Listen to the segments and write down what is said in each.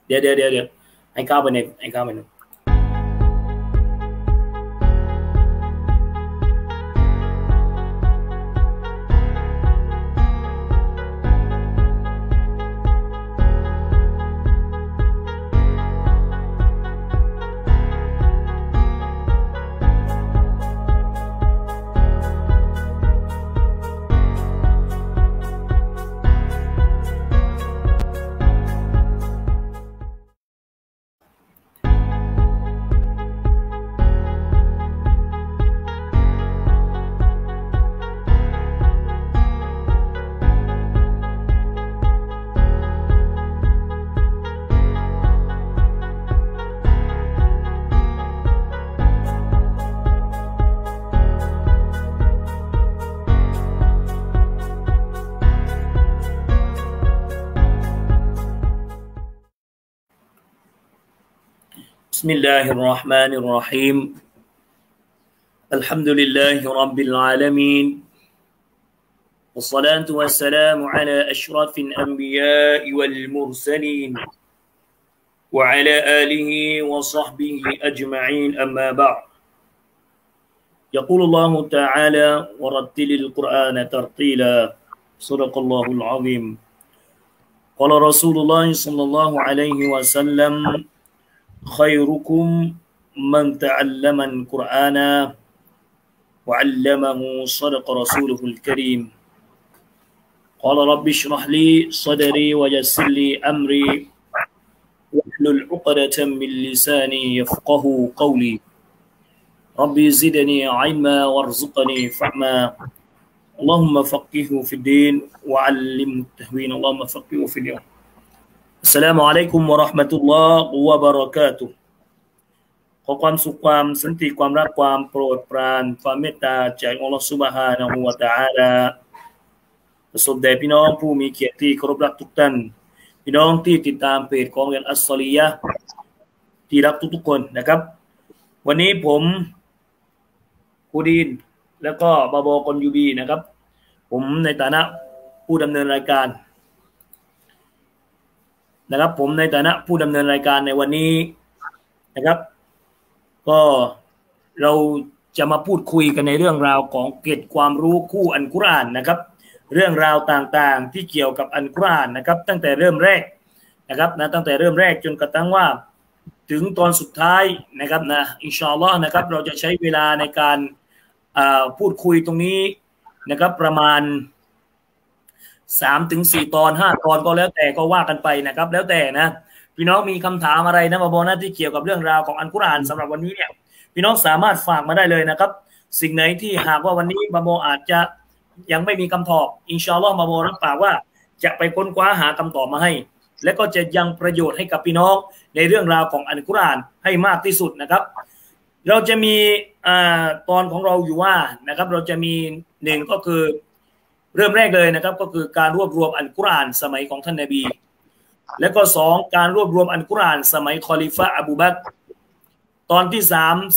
เดี๋ยวให้ก้าวไปในبسم الله الرحمن الرحيم الحمد لله رب العالمين والصلاة والسلام على أشرف الأنبياء والمرسلين وعلى آله وصحبه أجمعين أما بعد يقول الله تعالى ورتل القرآن ترتيلا صدق الله العظيم قال رسول الله صلى الله عليه وسلم خيركم من تعلم القرآن وعلمه صدق رسوله الكريم قال رب اشرح لي صدري ويسر لي أمري واحلل عقدة من لساني يفقه قولي ربي زدني علما وارزقني فهما اللهم فقهه في الدين وعلمه التهوين اللهم فقهه في اليوم Assalamu alaikum warahmatullahi wabarakatuh ขอความสุขความสันติความรักความโปรดปรานความเมตตาจากอัลเลาะห์ซุบฮานะฮูวะตะอาลาประสบแด่พี่น้องผู้มีเกียรติที่เคารพรักทุกท่านพี่น้องที่ติดตามเพจของเรียนอัสซอลียะห์ที่รักทุกๆคนนะครับวันนี้ผมครูดีนแล้วก็บาบอกอนยูบีนะครับผมในฐานะผู้ดำเนินรายการนะครับผมในฐานะผู้ดำเนินรายการในวันนี้นะครับก็เราจะมาพูดคุยกันในเรื่องราวของเกร็ดความรู้คู่อัลกุรอานนะครับเรื่องราวต่างๆที่เกี่ยวกับอัลกุรอานนะครับตั้งแต่เริ่มแรกนะครับตั้งแต่เริ่มแรกจนกระทั่งว่าถึงตอนสุดท้ายนะครับอินชาอัลลอฮ์นะครับเราจะใช้เวลาในการพูดคุยตรงนี้นะครับประมาณ3-4 ตอน5 ตอนก็แล้วแต่ก็ว่ากันไปนะครับแล้วแต่นะพี่น้องมีคำถามอะไรนะมาบอกนะที่เกี่ยวกับเรื่องราวของอัลกุรอานสำหรับวันนี้เนี่ยพี่น้องสามารถฝากมาได้เลยนะครับสิ่งไหนที่หากว่าวันนี้มาบอกอาจจะยังไม่มีคำตอบอินชาอัลลอฮ์มาบอกรับปากว่าจะไปค้นคว้าหาคำตอบมาให้และก็จะยังประโยชน์ให้กับพี่น้องในเรื่องราวของอัลกุรอานให้มากที่สุดนะครับเราจะมีตอนของเราอยู่ว่านะครับเราจะมี1ก็คือเริ่มแรกเลยนะครับก็คือการรวบรวมอัลกุรอานสมัยของท่านนบีและก็2การรวบรวมอัลกุรอานสมัยคอลิฟะห์อบูบักรตอนที่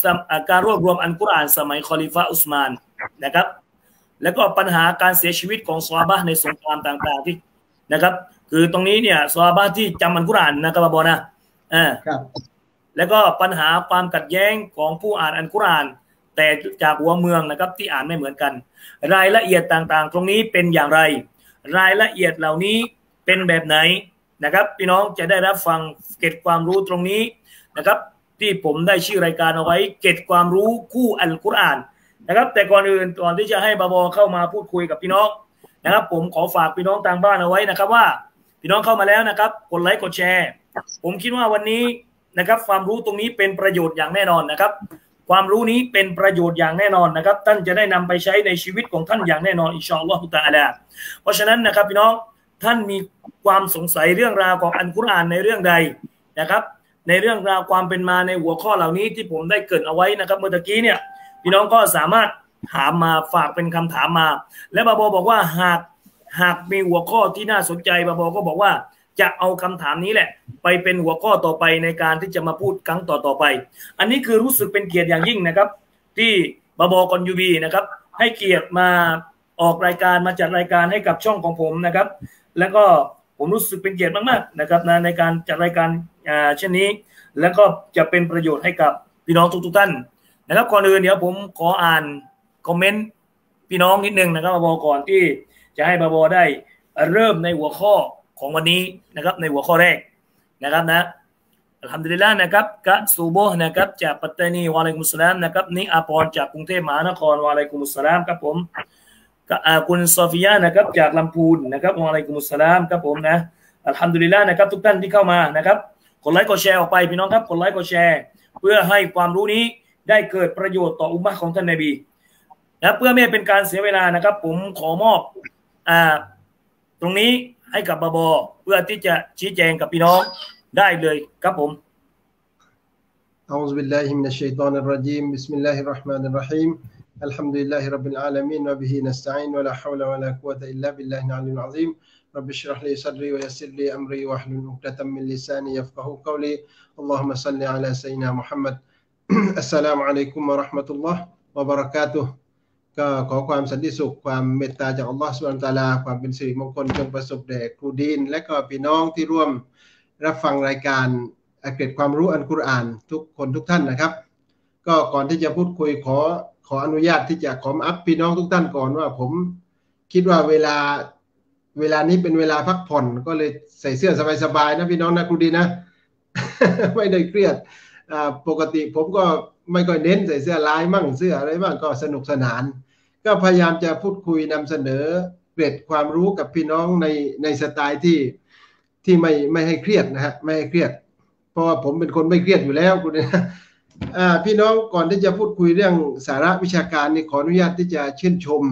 3การรวบรวมอัลกุรอานสมัยคอลิฟะห์อุสมานนะครับแล้วก็ปัญหาการเสียชีวิตของซอฮาบะห์ในสงครามต่างๆที่นะครับคือตรงนี้เนี่ยซอฮาบะห์ที่จำอัลกุรอานนะครับบอนะครับแล้วก็ปัญหาความขัดแย้งของผู้อ่านอัลกุรอานแต่จากหัวเมืองนะครับที่อ่านไม่เหมือนกันรายละเอียดต่างๆตรงนี้เป็นอย่างไรรายละเอียดเหล่านี้เป็นแบบไหนนะครับพี่น้องจะได้รับฟังเกร็ดความรู้ตรงนี้นะครับที่ผมได้ชื่อรายการเอาไว้เกร็ดความรู้คู่อัลกุรอานนะครับแต่ก่อนอื่นก่อนที่จะให้บาบอเข้ามาพูดคุยกับพี่น้องนะครับผมขอฝากพี่น้องทางบ้านเอาไว้นะครับว่าพี่น้องเข้ามาแล้วนะครับกดไลค์กดแชร์ผมคิดว่าวันนี้นะครับความรู้ตรงนี้เป็นประโยชน์อย่างแน่นอนนะครับความรู้นี้เป็นประโยชน์อย่างแน่นอนนะครับท่านจะได้นำไปใช้ในชีวิตของท่านอย่างแน่นอนอินชาอัลลอฮุตะอาลาเพราะฉะนั้นนะครับพี่น้องท่านมีความสงสัยเรื่องราวของอัลกุรอานในเรื่องใดนะครับในเรื่องราวความเป็นมาในหัวข้อเหล่านี้ที่ผมได้เกริ่นเอาไว้นะครับเมื่อกี้เนี่ยพี่น้องก็สามารถถามมาฝากเป็นคำถามมาและบาบอบอกว่าหากมีหัวข้อที่น่าสนใจบาบอก็บอกว่าจะเอาคำถามนี้แหละไปเป็นหัวข้อต่อไปในการที่จะมาพูดครั้งต่อไปอันนี้คือรู้สึกเป็นเกียรติอย่างยิ่งนะครับที่บาบอกอนยูบีนะครับให้เกียรติมาออกรายการมาจัดรายการให้กับช่องของผมนะครับแล้วก็ผมรู้สึกเป็นเกียรติมากๆนะครับในการจัดรายการเช่นนี้แล้วก็จะเป็นประโยชน์ให้กับพี่น้องทุกท่านนะครับก่อนอื่นเดี๋ยวผมขออ่านคอมเมนต์พี่น้องนิดนึงนะครับบาบอก่อนที่จะให้บาบอได้เริ่มในหัวข้อของวันนี้นะครับในหัวข้อแรกนะครับนะอัลฮัมดุลิลลาห์นะครับกะซูโบห์นะครับจากปัตตานีวะอะลัยกุมุสสลามนะครับนิอาพรจากกรุงเทพมหานครวะอะลัยกุมุสสลามครับผมคุณซอฟิยานะครับจากลำพูนนะครับวะอะลัยกุมุสสลามครับผมนะอัลฮัมดุลิลลาห์นะครับทุกท่านที่เข้ามานะครับกดไลค์กดแชร์ออกไปพี่น้องครับกดไลค์กดแชร์เพื่อให้ความรู้นี้ได้เกิดประโยชน์ต่ออุมมะห์ของท่านนบีนะเพื่อไม่ให้เป็นการเสียเวลานะครับผมขอมอบตรงนี้ให้กับบาบอเพื่อที่จะชี้แจงกับพี่น้องได้เลยครับผม أعوذ بالله من الشيطان الرجيم بسم الله الرحمن الرحيم الحمد لله رب العالمين وبه نستعين ولا حول ولا قوة إلا بالله العلي العظيم رب اشرح لي صدري ويسر لي أمري واحلل عقدة من لساني يفقهوا قولي اللهم صل على سيدنا محمد السلام عليكم ورحمة الله وبركاته ก็ขอความสันติสุขความเมตตาจากอัลลอฮฺซุบฮานะฮูวะตะอาลาความเป็นสิริมงคลจงประสบแด่ครูดีนและก็พี่น้องที่ร่วมรับฟังรายการเกร็ดความรู้อัลกุรอานทุกคนทุกท่านนะครับก็ก่อนที่จะพูดคุยขออนุญาตที่จะขออัพพี่น้องทุกท่านก่อนว่าผมคิดว่าเวลานี้เป็นเวลาพักผ่อนก็เลยใส่เสื้อสบายๆนะพี่น้องนะครูดีนะ ไม่ได้เครียดปกติผมก็ไม่ค่อยเน้นใส่เสื้อลายมั่งเสื้ออะไรบ้างก็สนุกสนานก็พยายามจะพูดคุยนำเสนอเกร็ดความรู้กับพี่น้องในสไตล์ที่ไม่ให้เครียดนะฮะไม่ให้เครียดเพราะว่าผมเป็นคนไม่เครียดอยู่แล้วคุณนะพี่น้องก่อนที่จะพูดคุยเรื่องสาระวิชาการนี่ขออนุญาตที่จะชื่นชม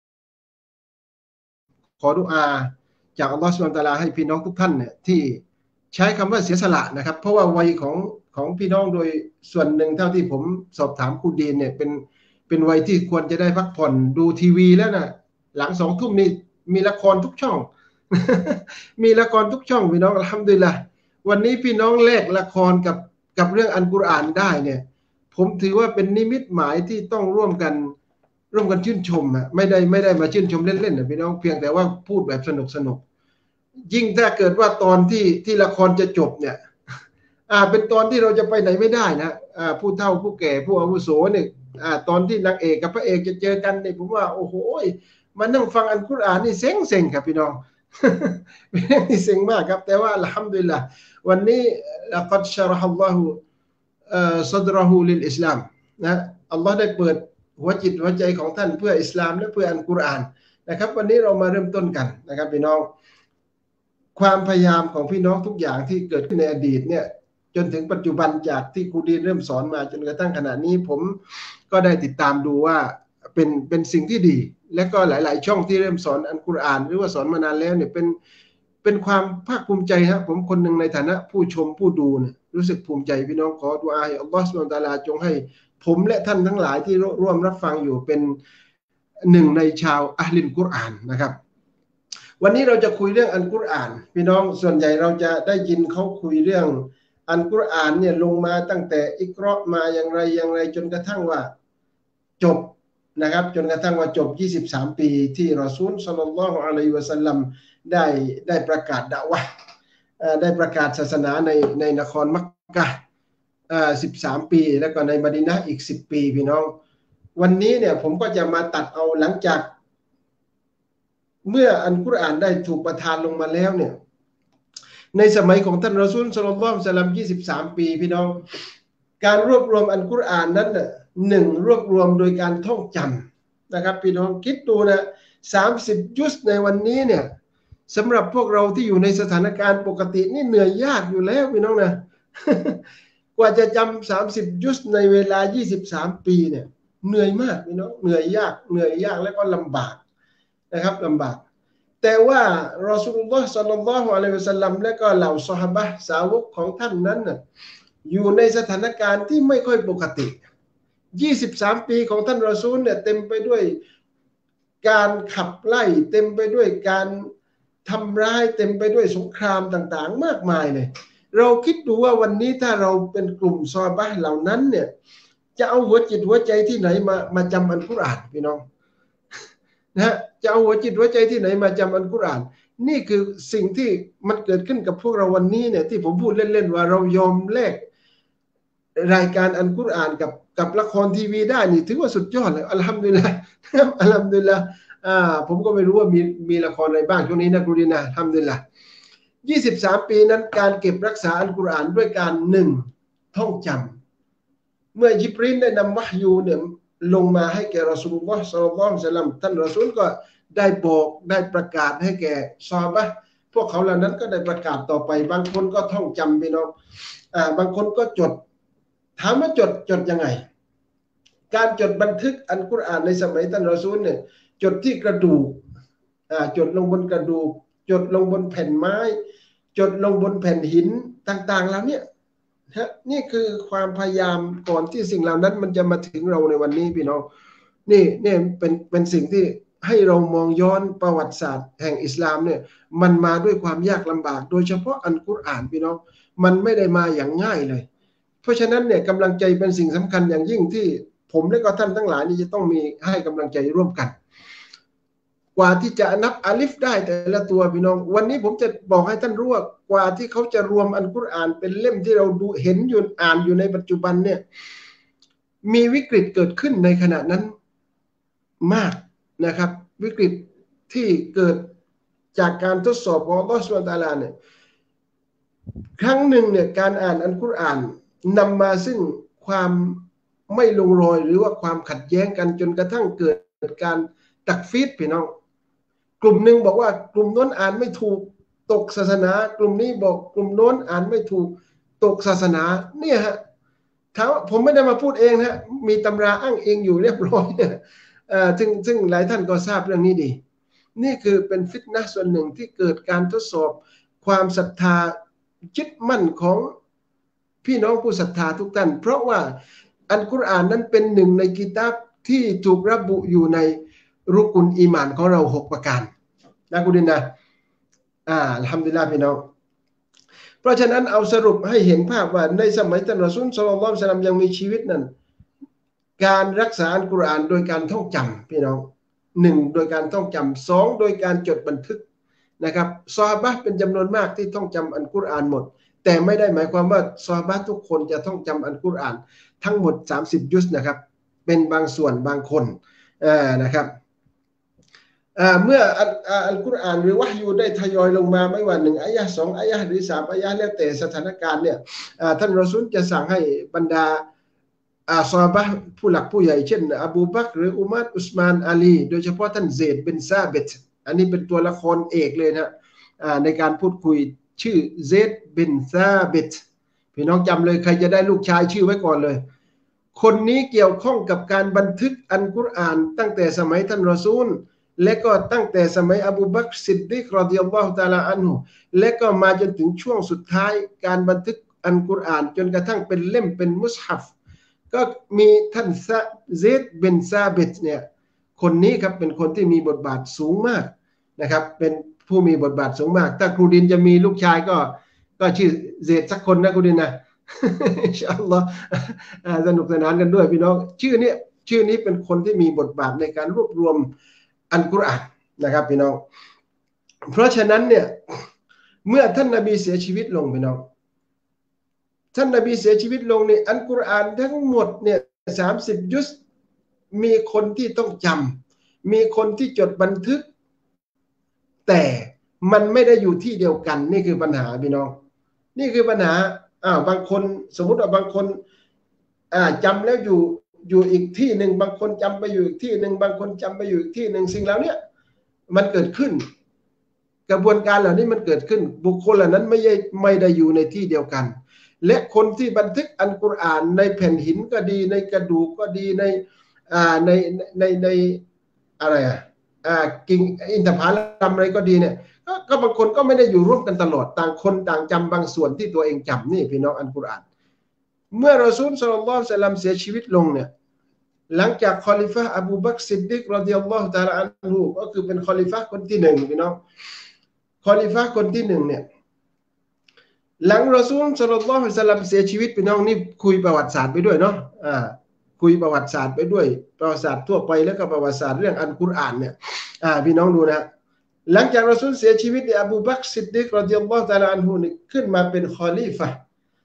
ขอดุอาจากอัลลอฮฺซุบฮานะฮูวะตะอาลาให้พี่น้องทุกท่านเนี่ยที่ใช้คำว่าเสียสละนะครับเพราะว่าวัยของพี่น้องโดยส่วนหนึ่งเท่าที่ผมสอบถามครูดีนเนี่ยเป็นวัยที่ควรจะได้พักผ่อนดูทีวีแล้วนะหลัง2 ทุ่มนี่มีละครทุกช่อง มีละครทุกช่องพี่น้องอัลฮัมดุลิลละห์วันนี้พี่น้องแลกละครกับเรื่องอัลกุรอานได้เนี่ยผมถือว่าเป็นนิมิตหมายที่ต้องร่วมกันชื่นชมอ่ะไม่ได้มาชื่นชมเล่นๆนะพี่น้องเพียงแต่ว่าพูดแบบสนุกยิ่งถ้าเกิดว่าตอนที่ละครจะจบเนี่ยเป็นตอนที่เราจะไปไหนไม่ได้นะผู้เฒ่าผู้แก่ผู้อาวุโสเนี่ยตอนที่นางเอกกับพระเอกจะเจอกันเนี่ยผมว่าโอ้โหมานั่งฟังอัลกุรอานนี่เซ็งครับพี่น้อง เป็นเรื่องที่เซ็งมากครับแต่ว่าอัลฮัมดุลิลละห์วันนี้ละกัดชะเราะฮัลลอฮุซัดเราะฮูลิลอิสลามนะอัลลอฮ์ได้เปิดหัวจิตหัวใจของท่านเพื่ออิสลามและเพื่ออัลกุรอานนะครับวันนี้เรามาเริ่มต้นกันนะครับพี่น้องความพยายามของพี่น้องทุกอย่างที่เกิดขึ้นในอดีตเนี่ยจนถึงปัจจุบันจากที่ครูดีนเริ่มสอนมาจนกระทั่งขณะนี้ผมก็ได้ติดตามดูว่าเป็นสิ่งที่ดีและก็หลายๆช่องที่เริ่มสอนอัลกุรอานหรือว่าสอนมานานแล้วเนี่ยเป็นความภาคภูมิใจครับผมคนหนึ่งในฐานะผู้ชมผู้ดูเนี่ยรู้สึกภูมิใจพี่น้องขอดุอาให้อัลลอฮฺซุบฮานะฮูวะตะอาลาจงให้ผมและท่านทั้งหลายที่ร่วมรับฟังอยู่เป็นหนึ่งในชาวอะห์ลิลกุรอานนะครับวันนี้เราจะคุยเรื่องอัลกุรอานพี่น้องส่วนใหญ่เราจะได้ยินเขาคุยเรื่องอัลกุรอานเนี่ยลงมาตั้งแต่อิกเราะห์มาอย่างไรจนกระทั่งว่าจบนะครับจนกระทั่งว่าจบ23 ปีที่รอซูลศ็อลลัลลอฮุอะลัยฮิวะซัลลัมได้ประกาศดะวะห์ได้ประกาศศาสนาในนครมักกะฮ์13 ปีแล้วก็ในมะดีนะห์อีก10 ปีพี่น้องวันนี้เนี่ยผมก็จะมาตัดเอาหลังจากเมื่ออัลกุรอานได้ถูกประทานลงมาแล้วเนี่ยในสมัยของท่านรอซูลศ็อลลัลลอฮุอะลัยฮิวะซัลลัม23 ปีพี่น้องการรวบรวมอัลกุรอานนั้นน่ะ1รวบรวมโดยการท่องจำนะครับพี่น้องคิดดูนะ30 ยุสในวันนี้เนี่ยสำหรับพวกเราที่อยู่ในสถานการณ์ปกตินี่เหนื่อยยากอยู่แล้วพี่น้องนะ กว่าจะจำ30 ยุสในเวลา23 ปีเนี่ยเหนื่อยมากพี่น้องเหนื่อยยากแล้วก็ลำบากนะครับลำบากแต่ว่ารอซูลุลลอฮ์ ศ็อลลัลลอฮุอะลัยฮิวะซัลลัมและก็เหล่าซอฮาบะห์สาวกของท่านนั้นน่ะอยู่ในสถานการณ์ที่ไม่ค่อยปกติ23 ปีของท่านรอซูลเนี่ยเต็มไปด้วยการขับไล่เต็มไปด้วยการทำร้ายเต็มไปด้วยสงครามต่างๆมากมายเลยเราคิดดูว่าวันนี้ถ้าเราเป็นกลุ่มซอฮาบะห์เหล่านั้นเนี่ยจะเอาหัวจิตหัวใจที่ไหนมาจำอัลกุรอานพี่น้องนะจะเอาหัวจิตหัวใจที่ไหนมาจำอัลกุรอานนี่คือสิ่งที่มันเกิดขึ้นกับพวกเราวันนี้เนี่ยที่ผมพูดเล่นๆว่าเรายอมแลกรายการอัลกุรอานกับละครทีวีได้นี่ถือว่าสุดยอดเลยอัลฮัมดุลิลละอัลฮัมดุลิลละผมก็ไม่รู้ว่ามีละครอะไรบ้างช่วงนี้นะครูดินะอัลฮัมดุลิลละ23 ปีนั้นการเก็บรักษาอัลกุรอานด้วยการท่องจำเมื่อญิบรีลได้นำวะฮยูเนี่ยลงมาให้แก่รอซูลุลลอฮ์ ศ็อลลัลลอฮุอะลัยฮิวะซัลลัมท่านรอซูลก็ได้บอกได้ประกาศให้แก่ซอฮาบะห์พวกเขาเหล่านั้นก็ได้ประกาศต่อไปบางคนก็ท่องจำพี่น้องบางคนก็จดถามว่าจดยังไงการจดบันทึกอัลกุรอานในสมัยท่านรอซูลเนี่ยจดที่กระดูกจดลงบนกระดูกจดลงบนแผ่นไม้จดลงบนแผ่นหินต่างๆแล้วเนี่ยนี่คือความพยายามก่อนที่สิ่งเหล่านั้นมันจะมาถึงเราในวันนี้พี่น้องนี่เป็นสิ่งที่ให้เรามองย้อนประวัติศาสตร์แห่งอิสลามเนี่ยมันมาด้วยความยากลำบากโดยเฉพาะอัลกุรอานพี่น้องมันไม่ได้มาอย่างง่ายเลยเพราะฉะนั้นเนี่ยกำลังใจเป็นสิ่งสำคัญอย่างยิ่งที่ผมและก็ท่านทั้งหลายนี่จะต้องมีให้กำลังใจร่วมกันกว่าที่จะนับอาลิฟได้แต่ละตัวพี่น้องวันนี้ผมจะบอกให้ท่านรู้ว่ากว่าที่เขาจะรวมอัลกุรอานเป็นเล่มที่เราดูเห็นอยู่อ่านอยู่ในปัจจุบันเนี่ยมีวิกฤตเกิดขึ้นในขณะนั้นมากนะครับวิกฤตที่เกิดจากการทดสอบของอัลเลาะห์ซุบฮานะฮูวะตะอาลาเนี่ยครั้งหนึ่งเนี่ยการอ่านอัลกุรอานนำมาซึ่งความไม่ลงรอยหรือว่าความขัดแย้งกันจนกระทั่งเกิดการตักฟีดพี่น้องกลุ่มหนึ่งบอกว่ากลุ่มโน้นอ่านไม่ถูกตกศาสนากลุ่มนี้บอกกลุ่มโน้นอ่านไม่ถูกตกศาสนาเนี่ยฮะถ้าผมไม่ได้มาพูดเองนะมีตำราอ้างอิงอยู่เรียบร้อยซึ่งหลายท่านก็ทราบเรื่องนี้ดีนี่คือเป็นฟิตนะห์ส่วนหนึ่งที่เกิดการทดสอบความศรัทธายึดมั่นของพี่น้องผู้ศรัทธาทุกท่านเพราะว่าอัลกุรอานนั้นเป็นหนึ่งในกิตาบที่ถูกระบุอยู่ในรุกุนอีหม่านของเรา6ประการนะคุณดินนะอัลฮัมดุลิลลาห์พี่น้องเพราะฉะนั้นเอาสรุปให้เห็นภาพว่าในสมัยท่านรอซูล ศ็อลลัลลอฮุอะลัยฮิวะซัลลัมยังมีชีวิตนั้นการรักษาอัลกุรอานโดยการท่องจำพี่น้อง1โดยการท่องจำ2โดยการจดบันทึกนะครับซอฮาบะห์เป็นจำนวนมากที่ท่องจำอัลกุรอานหมดแต่ไม่ได้หมายความว่าซอฮาบะห์ทุกคนจะท่องจำอัลกุรอานทั้งหมด30ยุสนะครับเป็นบางส่วนบางคนนะครับเมื่ออัลกุรอานหรือวะฮยูได้ทยอยลงมาไม่ว่า1อายะห์2อายะห์หรือ3อายะห์แล้วแต่สถานการณ์เนี่ยท่านรอซูลจะสั่งให้บรรดาซอฮาบะห์ผู้หลักผู้ใหญ่เช่นอบูบักรหรืออุมัรอุสมานอาลีโดยเฉพาะท่านเซดบินซาบิตอันนี้เป็นตัวละครเอกเลยนะในการพูดคุยชื่อเซดบินซาบิตพี่น้องจำเลยใครจะได้ลูกชายชื่อไว้ก่อนเลยคนนี้เกี่ยวข้องกับการบันทึกอัลกุรอานตั้งแต่สมัยท่านรอซูลและก็ตั้งแต่สมัยอบูบักรซิดดีกรอฎิยัลลอฮุตะอาลาอันฮุและก็มาจนถึงช่วงสุดท้ายการบันทึกอัลกุรอานจนกระทั่งเป็นเล่มเป็นมุสฮัฟก็มีท่านเซดบินซาบิตเนี่ยคนนี้ครับเป็นคนที่มีบทบาทสูงมากนะครับเป็นผู้มีบทบาทสูงมากถ้าครูดินจะมีลูกชายก็ชื่อเซดสักคนนะครูดินนะอินชาอัลลอฮ์สนุกสนานกันด้วยพี่น้องชื่อนี้เป็นคนที่มีบทบาทในการรวบรวมอัลกุรอานนะครับพี่น้องเพราะฉะนั้นเนี่ยเมื่อท่านนบีเสียชีวิตลงพี่น้องท่านนบีเสียชีวิตลงในอัลกุรอานทั้งหมดเนี่ย30ยุสมีคนที่ต้องจำมีคนที่จดบันทึกแต่มันไม่ได้อยู่ที่เดียวกันนี่คือปัญหาพี่น้องนี่คือปัญหาบางคนสมมุติว่าบางคนจำแล้วอยู่อีกที่หนึ่งบางคนจำไปอยู่อีกที่หนึ่งบางคนจำไปอยู่อีกที่หนึ่งสิ่งเหล่านี้มันเกิดขึ้นกระบวนการเหล่านี้มันเกิดขึ้นบุคคลเหล่านั้นไม่ได้อยู่ในที่เดียวกันและคนที่บันทึกอัลกุรอานในแผ่นหินก็ดีในกระดูกก็ดีในอะไรกิ่งอินทผลัมอะไรก็ดีเนี่ยก็บางคนก็ไม่ได้อยู่ร่วมกันตลอดต่างคนต่างจำบางส่วนที่ตัวเองจำนี่พี่น้องอัลกุรอานเมื่อรอซูล ศ็อลลัลลอฮุอะลัยฮิวะซัลลัมเสียชีวิตลงเนี่ยหลังจากคอลิฟะห์อบูบักรซิดดีกรอฎิยัลลอฮุตะอาลาอันฮุก็คือเป็นคอลิฟะห์คนที่1พี่น้องคอลิฟะห์คนที่1เนี่ยหลังรอซูล ศ็อลลัลลอฮุอะลัยฮิวะซัลลัมเสียชีวิตพี่น้องนี่คุยประวัติศาสตร์ไปด้วยเนาะคุยประวัติศาสตร์ไปด้วยประวัติศาสตร์ทั่วไปแล้วก็ประวัติศาสตร์เรื่องอัลกุรอานเนี่ยพี่น้องดูนะหลังจากรอซูลเสียชีวิตอบูบักรซิดดิกรอฎิยัลลอฮุตะอาลาอันฮุนี่ขึ้นมาเป็นคอลีฟะห์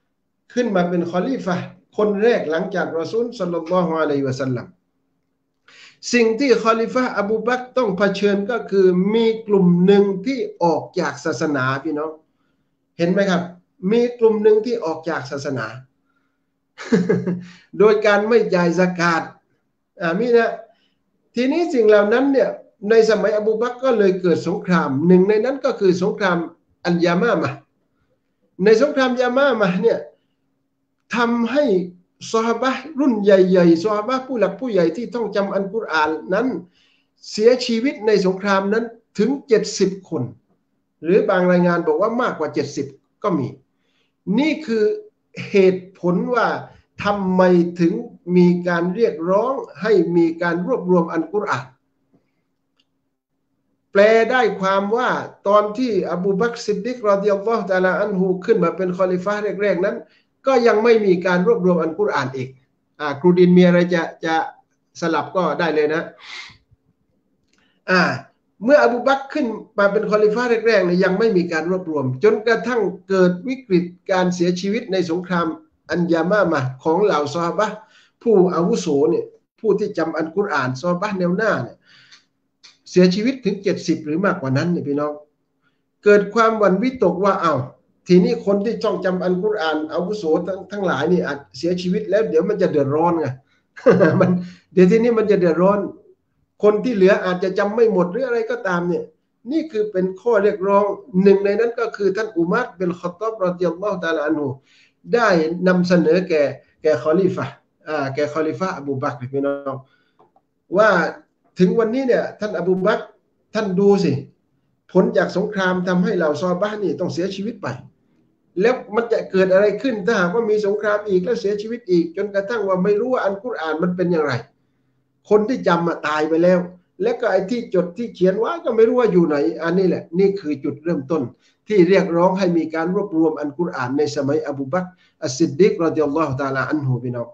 คนแรกหลังจากรอซูลศ็อลลัลลอฮุอะลัยฮิวะซัลลัมสิ่งที่คอลิฟะห์อบูบักรต้องเผชิญก็คือมีกลุ่มหนึ่งที่ออกจากศาสนาพี่น้องเห็นไหมครับมีกลุ่มหนึ่งที่ออกจากศาสนา โดยการไม่จ่ายซะกาตมีนะทีนี้สิ่งเหล่านั้นเนี่ยในสมัยอบูบักรก็เลยเกิดสงครามหนึ่งในนั้นก็คือสงครามอัลยามามะห์ในสงครามยามามะห์เนี่ยทำให้ซอฮาบะห์รุ่นใหญ่ๆซอฮาบะห์ผู้หลักผู้ใหญ่ที่ท่องจำอัลกุรอานนั้นเสียชีวิตในสงครามนั้นถึง70คนหรือบางรายงานบอกว่ามากกว่า70ก็มีนี่คือเหตุผลว่าทำไมถึงมีการเรียกร้องให้มีการรวบรวมอัลกุรอานแปลได้ความว่าตอนที่อบูบักรซิดดิกรอฎิยัลลอฮุตะอาลาอันฮุขึ้นมาเป็นคอลิฟะห์แรกๆนั้นก็ยังไม่มีการรวบรวมอัลกุรอานอีกครูดินมีอะไรจะสลับก็ได้เลยนะเมื่ออบูบักรขึ้นมาเป็นคอลิฟะห์แรกๆเนี่ยยังไม่มีการรวบรวมจนกระทั่งเกิดวิกฤตการเสียชีวิตในสงครามอันยามามะห์ของเหล่าซอฮาบะห์ผู้อาวุโสเนี่ยผู้ที่จำอัลกุรอานซอฮาบะห์แนวหน้าเนี่ยเสียชีวิตถึง70หรือมากกว่านั้นเนี่ยพี่น้องเกิดความหวั่นวิตกว่าทีนี้คนที่จ้องจำอัลกุรอานอาวุโสทั้งหลายนี่อาจเสียชีวิตแล้วเดี๋ยวมันจะเดือดร้อนไง เดี๋ยวทีนี้มันจะเดือดร้อนคนที่เหลืออาจจะจำไม่หมดหรืออะไรก็ตามเนี่ยนี่คือเป็นข้อเรียกร้องหนึ่งในนั้นก็คือท่านอุมัรบินค็อฏฏอบรอฎิยัลลอฮุตะอาลาอันฮุได้นำเสนอแก่คอลิฟะห์อบูบักรพี่น้องว่าถึงวันนี้เนี่ยท่านอบูบักรท่านดูสิผลจากสงครามทำให้เหล่าซอฮาบะห์นี่ต้องเสียชีวิตไปแล้วมันจะเกิดอะไรขึ้นถ้าหากว่ามีสงครามอีกแล้วเสียชีวิตอีกจนกระทั่งว่าไม่รู้ว่าอัลกุรอานมันเป็นอย่างไรคนที่จำตายไปแล้วและก็ไอ้ที่จดที่เขียนไว้ก็ไม่รู้ว่าอยู่ไหนอันนี้แหละนี่คือจุดเริ่มต้นที่เรียกร้องให้มีการรวบรวมอัลกุรอานในสมัยอบูบักรอัสซิดดิกรอฎิยัลลอฮุตะอาลาอันฮุพี่น้อง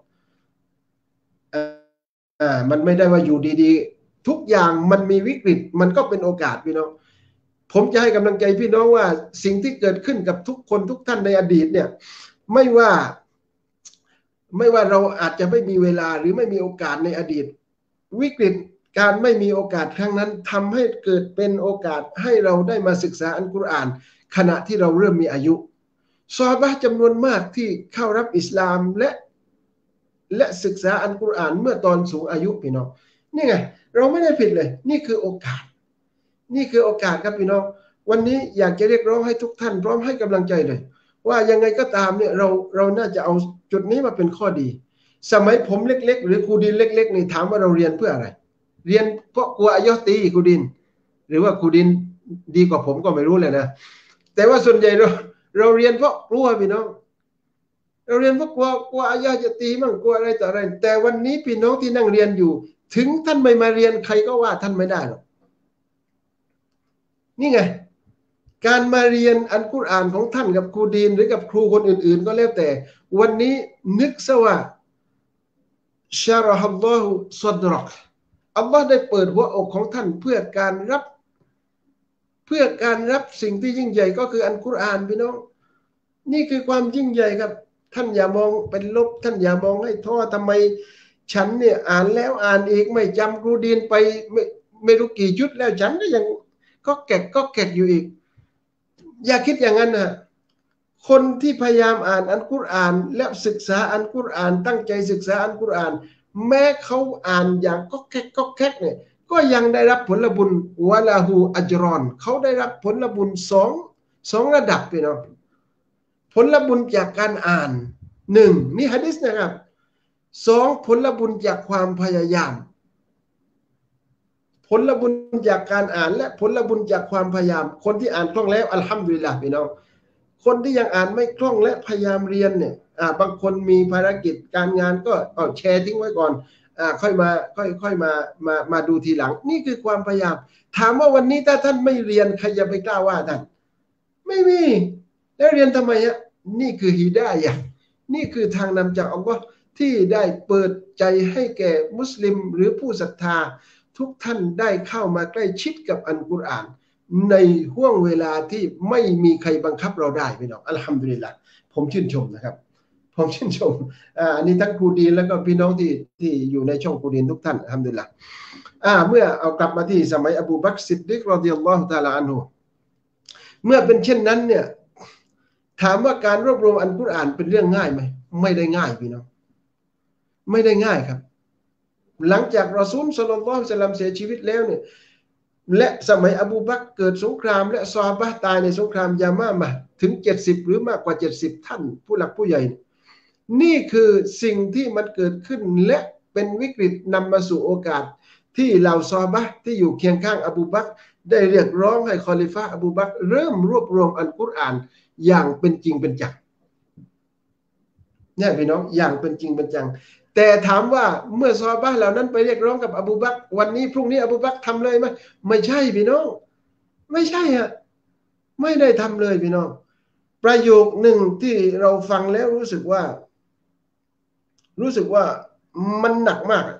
มันไม่ได้ว่าอยู่ดีๆทุกอย่างมันมีวิกฤตมันก็เป็นโอกาสพี่น้องผมจะให้กำลังใจพี่น้องว่าสิ่งที่เกิดขึ้นกับทุกคนทุกท่านในอดีตเนี่ยไม่ว่าเราอาจจะไม่มีเวลาหรือไม่มีโอกาสในอดีตวิกฤตการไม่มีโอกาสครั้งนั้นทำให้เกิดเป็นโอกาสให้เราได้มาศึกษาอัลกุรอานขณะที่เราเริ่มมีอายุซอฮาบะห์จำนวนมากที่เข้ารับอิสลามและศึกษาอัลกุรอานเมื่อตอนสูงอายุพี่น้องนี่ไงเราไม่ได้ผิดเลยนี่คือโอกาสครับพี่น้องวันนี้อยากจะเรียกร้องให้ทุกท่านพร้อมให้กำลังใจเลยว่ายังไงก็ตามเนี่ยเราน่าจะเอาจุดนี้มาเป็นข้อดีสมัยผมเล็กๆหรือครูดินเล็กๆนี่ถามว่าเราเรียนเพื่ออะไรเรียนเพราะกลัวอายอตีครูดินหรือว่าครูดินดีกว่าผมก็ไม่รู้เลยนะแต่ว่าส่วนใหญ่เราเรียนเพราะกลัวพี่น้องเราเรียนเพราะกลัวอายอจะตีมั่งกลัวอะไรต่ออะไรแต่วันนี้พี่น้องที่นั่งเรียนอยู่ถึงท่านไม่มาเรียนใครก็ว่าท่านไม่ได้หรอกนี่ไงการมาเรียนอัลกุรอานของท่านกับครูดีนหรือกับครูคนอื่นๆก็แล้วแต่วันนี้นึกซะว่าชะรอฮัลลอฮุซอดรักอัลลอฮ์ได้เปิดหัวอกของท่านเพื่อการรับสิ่งที่ยิ่งใหญ่ก็คืออัลกุรอานพี่น้องนี่คือความยิ่งใหญ่ครับท่านอย่ามองเป็นลบท่านอย่ามองให้ท้อทำไมฉันเนี่ยอ่านแล้วอ่านอีกไม่จำครูดีนไปไม่รู้กี่ชุดแล้วฉันก็ยังก็แกะอยู่อีกอย่าคิดอย่างนั้นนะคนที่พยายามอ่านอัลกุรอานและศึกษาอัลกุรอานตั้งใจศึกษาอัลกุรอานแม้เขาอ่านอย่างก็แคกเนี่ยก็ยังได้รับผลบุญวะลาหูอัจรอนเขาได้รับผลบุญสองระดับพี่น้องผลบุญจากการอ่านหนึ่งนี่หะดีษนะครับสองผลบุญจากความพยายามผลบุญจากการอ่านและผลบุญจากความพยายามคนที่อ่านคล่องแล้วอัลฮัมดุลิลละห์พี่น้องคนที่ยังอ่านไม่คล่องและพยายามเรียนเนี่ยบางคนมีภารกิจการงานก็แชร์ทิ้งไว้ก่อนค่อยมาดูทีหลังนี่คือความพยายามถามว่าวันนี้ถ้าท่านไม่เรียนใครจะไปกล้าว่าท่านไม่มีแล้วเรียนทำไมฮะนี่คือฮิดายะห์นี่คือทางนำจากอัลลอฮ์ที่ได้เปิดใจให้แก่มุสลิมหรือผู้ศรัทธาทุกท่านได้เข้ามาใกล้ชิดกับอัลกุรอานในห่วงเวลาที่ไม่มีใครบังคับเราได้พี่น้องอัลฮัมดุลิลละห์ผมชื่นชมนะครับผมชื่นชมอันนี้ทั้งครูดีนแล้วก็พี่น้องที่อยู่ในช่องครูดีนทุกท่านอัลฮัมดุลิลละห์เมื่อเอากลับมาที่สมัยอบูบักรซิดดิกรอฎิยัลลอฮุตะอาลาอันฮุเมื่อเป็นเช่นนั้นเนี่ยถามว่าการรวบรวมอัลกุรอานเป็นเรื่องง่ายไหมไม่ได้ง่ายพี่น้องไม่ได้ง่ายครับหลังจากรอซูลศ็อลลัลลอฮุอะลัยฮิวะซัลลัมเสียชีวิตแล้วเนี่ยและสมัยอบูบักรเกิดสงครามและซอฮาบะห์ตายในสงครามยามามาถึง70หรือมากกว่า70ท่านผู้หลักผู้ใหญ่นี่คือสิ่งที่มันเกิดขึ้นและเป็นวิกฤตนำมาสู่โอกาสที่เหล่าซอฮาบะห์ที่อยู่เคียงข้างอบูบักรได้เรียกร้องให้คอลิฟะห์อบูบักรเริ่มรวบรวมอัลกุรอานอย่างเป็นจริงเป็นจังเนี่ยพี่น้องอย่างเป็นจริงเป็นจังแต่ถามว่าเมื่อซอฮาบะห์เหล่านั้นไปเรียกร้องกับอบูบักรวันนี้พรุ่งนี้อบูบักรทำเลยไหมไม่ใช่พี่น้องไม่ใช่ฮะไม่ได้ทำเลยพี่น้องประโยคหนึ่งที่เราฟังแล้วรู้สึกว่ามันหนักมาก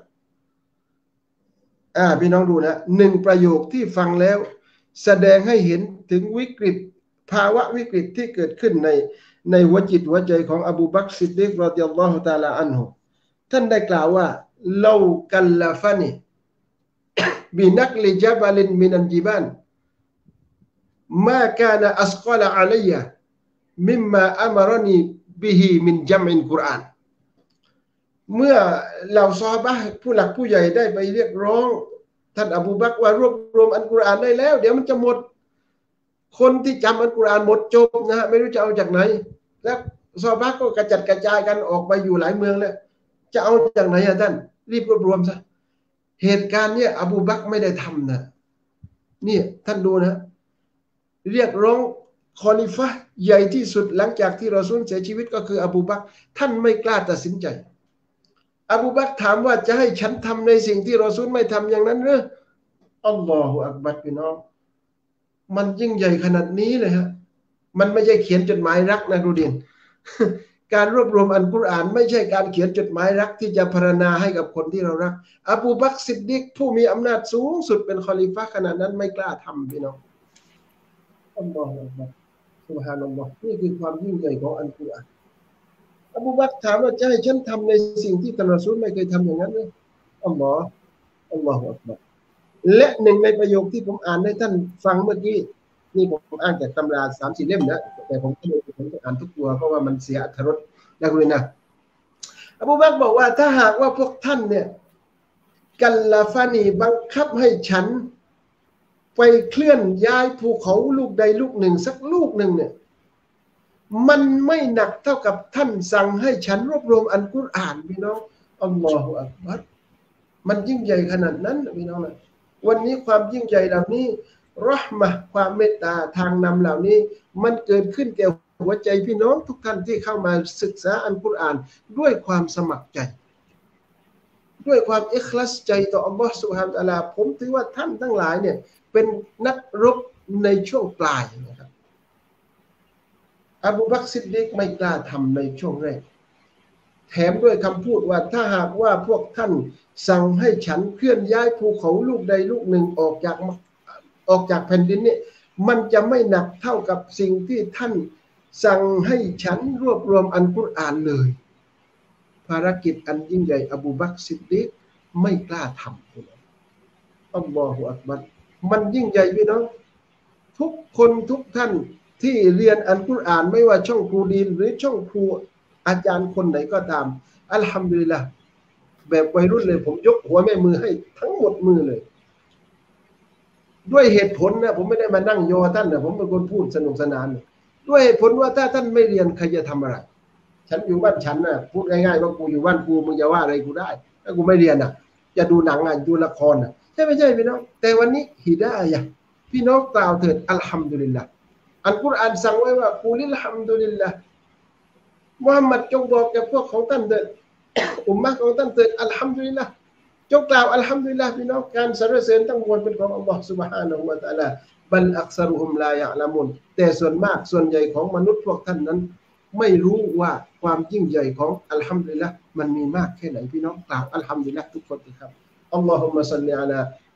พี่น้องดูนะหนึ่งประโยคที่ฟังแล้วแสดงให้เห็นถึงวิกฤตภาวะวิกฤตที่เกิดขึ้นในหัวจิตหัวใจของอบูบักรซิดดีกรอฎิยัลลอฮุตะอาลาอันฮุท่านได้กล่าวว่าลากัลลาฟานีบินักลิจับลินมินันจิบานมาคานะอัสกอลอะลัยยะมิมมาอัมรนีบิฮิมินจัมอินกุรอานเมื่อเหล่าซอฮาบะห์ผู้หลักผู้ใหญ่ได้ไปเรียกร้องท่านอบูบักรว่ารวบรวมอัลกุรอานได้แล้วเดี๋ยวมันจะหมดคนที่จำอัลกุรอานหมดจบนะฮะไม่รู้จะเอาจากไหนแล้วซอฮาบะห์ก็กระจัดกระจายกันออกไปอยู่หลายเมืองแล้วจะเอาจากไหนท่านรีบรวบรวมซะเหตุการณ์เนี่ยอบูบักรไม่ได้ทำนะนี่ท่านดูนะเรียกร้องคอลิฟะห์ใหญ่ที่สุดหลังจากที่รอซูลเสียชีวิตก็คืออบูบักรท่านไม่กล้าตัดสินใจอบูบักรถามว่าจะให้ฉันทำในสิ่งที่รอซูลไม่ทำอย่างนั้นหรืออัลลอฮฺอักบัรพี่น้องมันยิ่งใหญ่ขนาดนี้เลยฮะมันไม่ใช่เขียนจดหมายรักนะดูดินการรวบรวมอัลกุรอานไม่ใช่การเขียนจดหมายรักที่จะพรรณนาให้กับคนที่เรารักอบูบักรซิดดิกผู้มีอำนาจสูงสุดเป็นคอลิฟะห์ขนาดนั้นไม่กล้าทำพี่น้องอัลลอฮฺอักบัรซุบฮานัลลอฮ์นี่คือความยิ่งใหญ่ของอัลกุรอานอบูบักรถามว่าจะให้ฉันทำในสิ่งที่ท่านรอซูลไม่เคยทำอย่างนั้นหรืออัลลอฮฺอัลลอฮฺอักบัรและหนึ่งในประโยคที่ผมอ่านให้ท่านฟังเมื่อกี้นี่ผมอ่านจากตำรา3-4เล่มนะแต่ผมไม่ได้อ่านทุกตัวเพราะว่ามันเสียอรรถรสนะคุณนะอบูบักรบอกว่าถ้าหากว่าพวกท่านเนี่ยกัลลาฟานีบังคับให้ฉันไปเคลื่อนย้ายภูเขาลูกใดลูกหนึ่งสักลูกหนึ่งเนี่ยมันไม่หนักเท่ากับท่านสั่งให้ฉันรวบรวมอัลกุรอานพี่น้องอัลลอฮฺอักบัรมันยิ่งใหญ่ขนาดนั้นพี่น้องนะวันนี้ความยิ่งใหญ่เหล่านี้เราะห์มะห์ความเมตตาทางนำเหล่านี้มันเกิดขึ้นแก่หัวใจพี่น้องทุกท่านที่เข้ามาศึกษาอัลกุรอานด้วยความสมัครใจด้วยความอิคลาสใจต่ออัลลอฮฺซุบฮานะฮูวะตะอาลาผมถือว่าท่านทั้งหลายเนี่ยเป็นนักรบในช่วงปลายนะครับอบูบักรซิดดีกไม่กล้าทำในช่วงแรกแถมด้วยคำพูดว่าถ้าหากว่าพวกท่านสั่งให้ฉันเคลื่อนย้ายภูเขาลูกใดลูกหนึ่งออกจากแผ่นดินเนี่ยมันจะไม่หนักเท่ากับสิ่งที่ท่านสั่งให้ฉันรวบรวมอัลกุรอานเลยภารกิจอันยิ่งใหญ่อบูบักรซิดดีกไม่กล้าทำอัลลอฮฺอักบัรมันยิ่งใหญ่พี่น้องทุกคนทุกท่านที่เรียนอัลกุรอานไม่ว่าช่องครูดีนหรือช่องครูอาจารย์คนไหนก็ตามอัลฮัมดุลิลละห์แบบวัยรุ่นเลยผมยกหัวแม่มือให้ทั้งหมดมือเลยด้วยเหตุผลนะผมไม่ได้มานั่งยอท่านนะผมเป็นคนพูดสนุกสนานด้วยเหตุผลว่าถ้าท่านไม่เรียนใครจะทำอะไรฉันอยู่บ้านฉันนะพูดง่ายๆว่ากูอยู่บ้านกูมึงจะว่าอะไรกูได้ถ้ากูไม่เรียนนะจะดูหนังดูละครนะใช่ไม่ใช่พี่น้องแต่วันนี้ฮิดายะห์พี่น้องกล่าวเถิดอัลฮัมดุลิลละห์อัลกุรอานสั่งไว้ว่ากูลิลฮัมดุลิลละห์มุฮัมมัดจงบอกแก่พวกของท่านเถิดอุมมะห์ของท่านเถิดอัลฮัมดุลิลละห์จงกล่าวอัลฮัมดุลิลละห์พี่น้องการสรรเสริญทั้งมวลเป็นของอัลลอฮฺซุบฮานะฮูวะตะอาลาบัลอักษรุฮุมลายะละมุนแต่ส่วนมากส่วนใหญ่ของมนุษย์พวกท่านนั้นไม่รู้ว่าความยิ่งใหญ่ของอัลฮัมดุลิลละห์มันมีมากแค่ไหนพี่น้องกล่าวอัลฮัมดุลิลละห์ทุกคนครับอัลลอฮุมมะศ็อลลิอะลา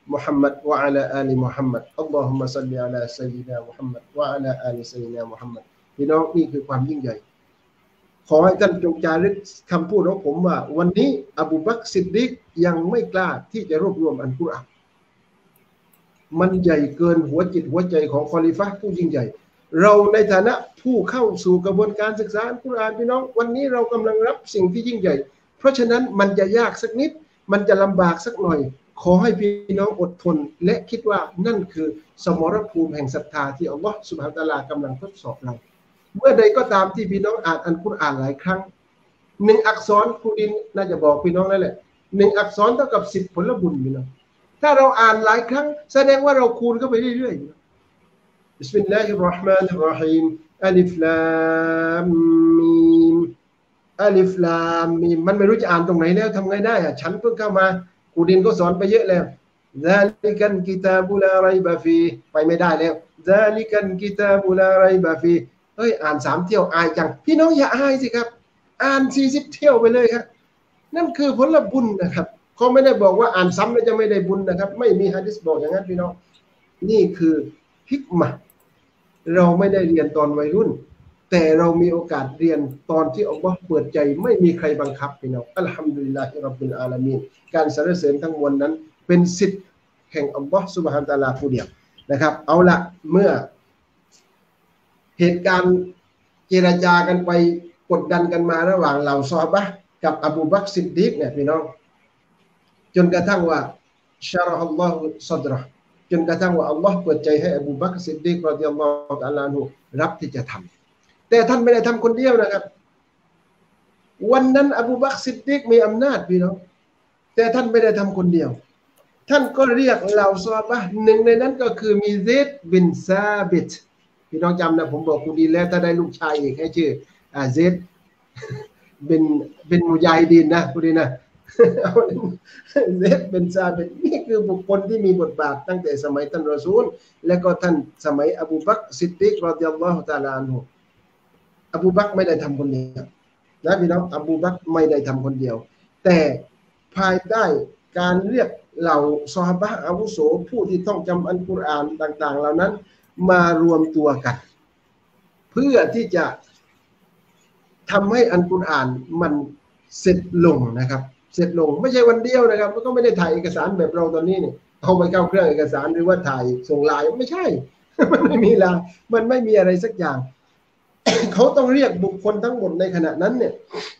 محمد وعلى آل محمد اللهم صل على سيدنا محمد وعلى آل سيدنا محمدพี่น้องนี่คือความยิ่งใหญ่ขอให้ท่านจงจารึกคำพูดของผมว่าวันนี้อบูบักรซิดดีกยังไม่กล้าที่จะรวบรวมอัลกุรอานมันใหญ่เกินหัวจิตหัวใจของคอลิฟะห์ผู้ยิ่งใหญ่เราในฐานะผู้เข้าสู่กระบวนการศึกษาอัลกุรอานพี่น้องวันนี้เรากำลังรับสิ่งที่ยิ่งใหญ่เพราะฉะนั้นมันจะยากสักนิดมันจะลำบากสักหน่อยขอให้พี่น้องอดทนและคิดว่านั่นคือสมรภูมิแห่งศรัทธาที่อัลลอฮฺซุบฮานะฮูวะตะอาลากำลังทดสอบเราเมื่อใดก็ตามที่พี่น้องอ่านอัลกุรอานหลายครั้งหนึ่งอักษรครูดินน่าจะบอกพี่น้องนั่นแหละหนึ่งอักษรเท่ากับ10 ผลบุญพี่น้องถ้าเราอ่านหลายครั้งแสดงว่าเราคูณเข้าไปเรื่อยๆบิสมิลลาฮิรเราะห์มานิรเราะฮีมอัลิฟลามมีมอัลิฟลามมีมมันไม่รู้จะอ่านตรงไหนแล้วทำไงได้ฉันเพิ่งเข้ามาครูดินก็สอนไปเยอะแล้วซาลิกัลกิตาบุลาไรบะฟีไปไม่ได้แล้วซาลิกัลกิตาบุลาไรบะฟีเฮ้ยอ่าน3 เที่ยวอายจังพี่น้องอย่าอายสิครับอ่าน40 เที่ยวไปเลยครับนั่นคือผลบุญนะครับเขาไม่ได้บอกว่าอ่านซ้ำแล้วจะไม่ได้บุญนะครับไม่มีหะดีษบอกอย่างนั้นพี่น้องนี่คือฮิกมะห์เราไม่ได้เรียนตอนวัยรุ่นแต่เรามีโอกาสเรียนตอนที่อัลลอฮ์เปิดใจไม่มีใครบังคับพี่น้องอัลฮัมดุลิลลาฮิร็อบบิลอาลามีนการสรรเสริญทั้งมวลนั้นเป็นสิทธิ์แห่งอัลลอฮ์ซุบฮานะฮูวะตะอาลาผู้เดียวนะครับเอาละเมื่อเหตุการณ์เจรจากันไปกดดันกันมาระหว่างเหล่าซอฮาบะห์กับอบูบักรซิดดีกเนี่ยพี่น้องจนกระทั่งว่าชะเราะฮัลลอฮุซอดเราะห์จนกระทั่งว่าอัลลอฮ์เปิดใจให้อบูบักรซิดดีกรอฎิยัลลอฮุตะอาลาอันฮุรับที่จะทำแต่ท่านไม่ได้ทำคนเดียวนะครับวันนั้นอบูบักรซิดดีกมีอำนาจพี่น้องแต่ท่านไม่ได้ทำคนเดียวท่านก็เรียกเหล่าซอฮาบะห์หนึ่งในนั้นก็คือมีเซดบินซาบิตพี่น้องจำนะผมบอกคุณดีแล้วถ้าได้ลูกชายอีกให้ชื่อเซดเป็นมุญาฮิดีนนะคุณดีนะเซดเป็นซาบิตนี่คือบุคคลที่มีบทบาทตั้งแต่สมัยท่านรอซูลและก็ท่านสมัยอบูบักรซิดดีกรอฎิยัลลอฮุตะอาลาอันฮุอบูบักรไม่ได้ทำคนเดียวนะพี่น้องอบูบักรไม่ได้ทำคนเดียวแต่ภายใต้การเรียกเหล่าซอฮาบะห์อาวุโสผู้ที่ท่องจำอัลกุรอานต่างๆเหล่านั้นมารวมตัวกันเพื่อที่จะทำให้อัลกุรอานมันเสร็จลงนะครับเสร็จลงไม่ใช่วันเดียวนะครับมันก็ไม่ได้ถ่ายเอกสารแบบเราตอนนี้เนี่ยเอาไปเข้าเครื่องเอกสารหรือว่าถ่ายส่งไลน์ไม่ใช่ มันไม่มีไลน์มันไม่มีอะไรสักอย่าง เขาต้องเรียกบุคคลทั้งหมดในขณะนั้นเนี่ย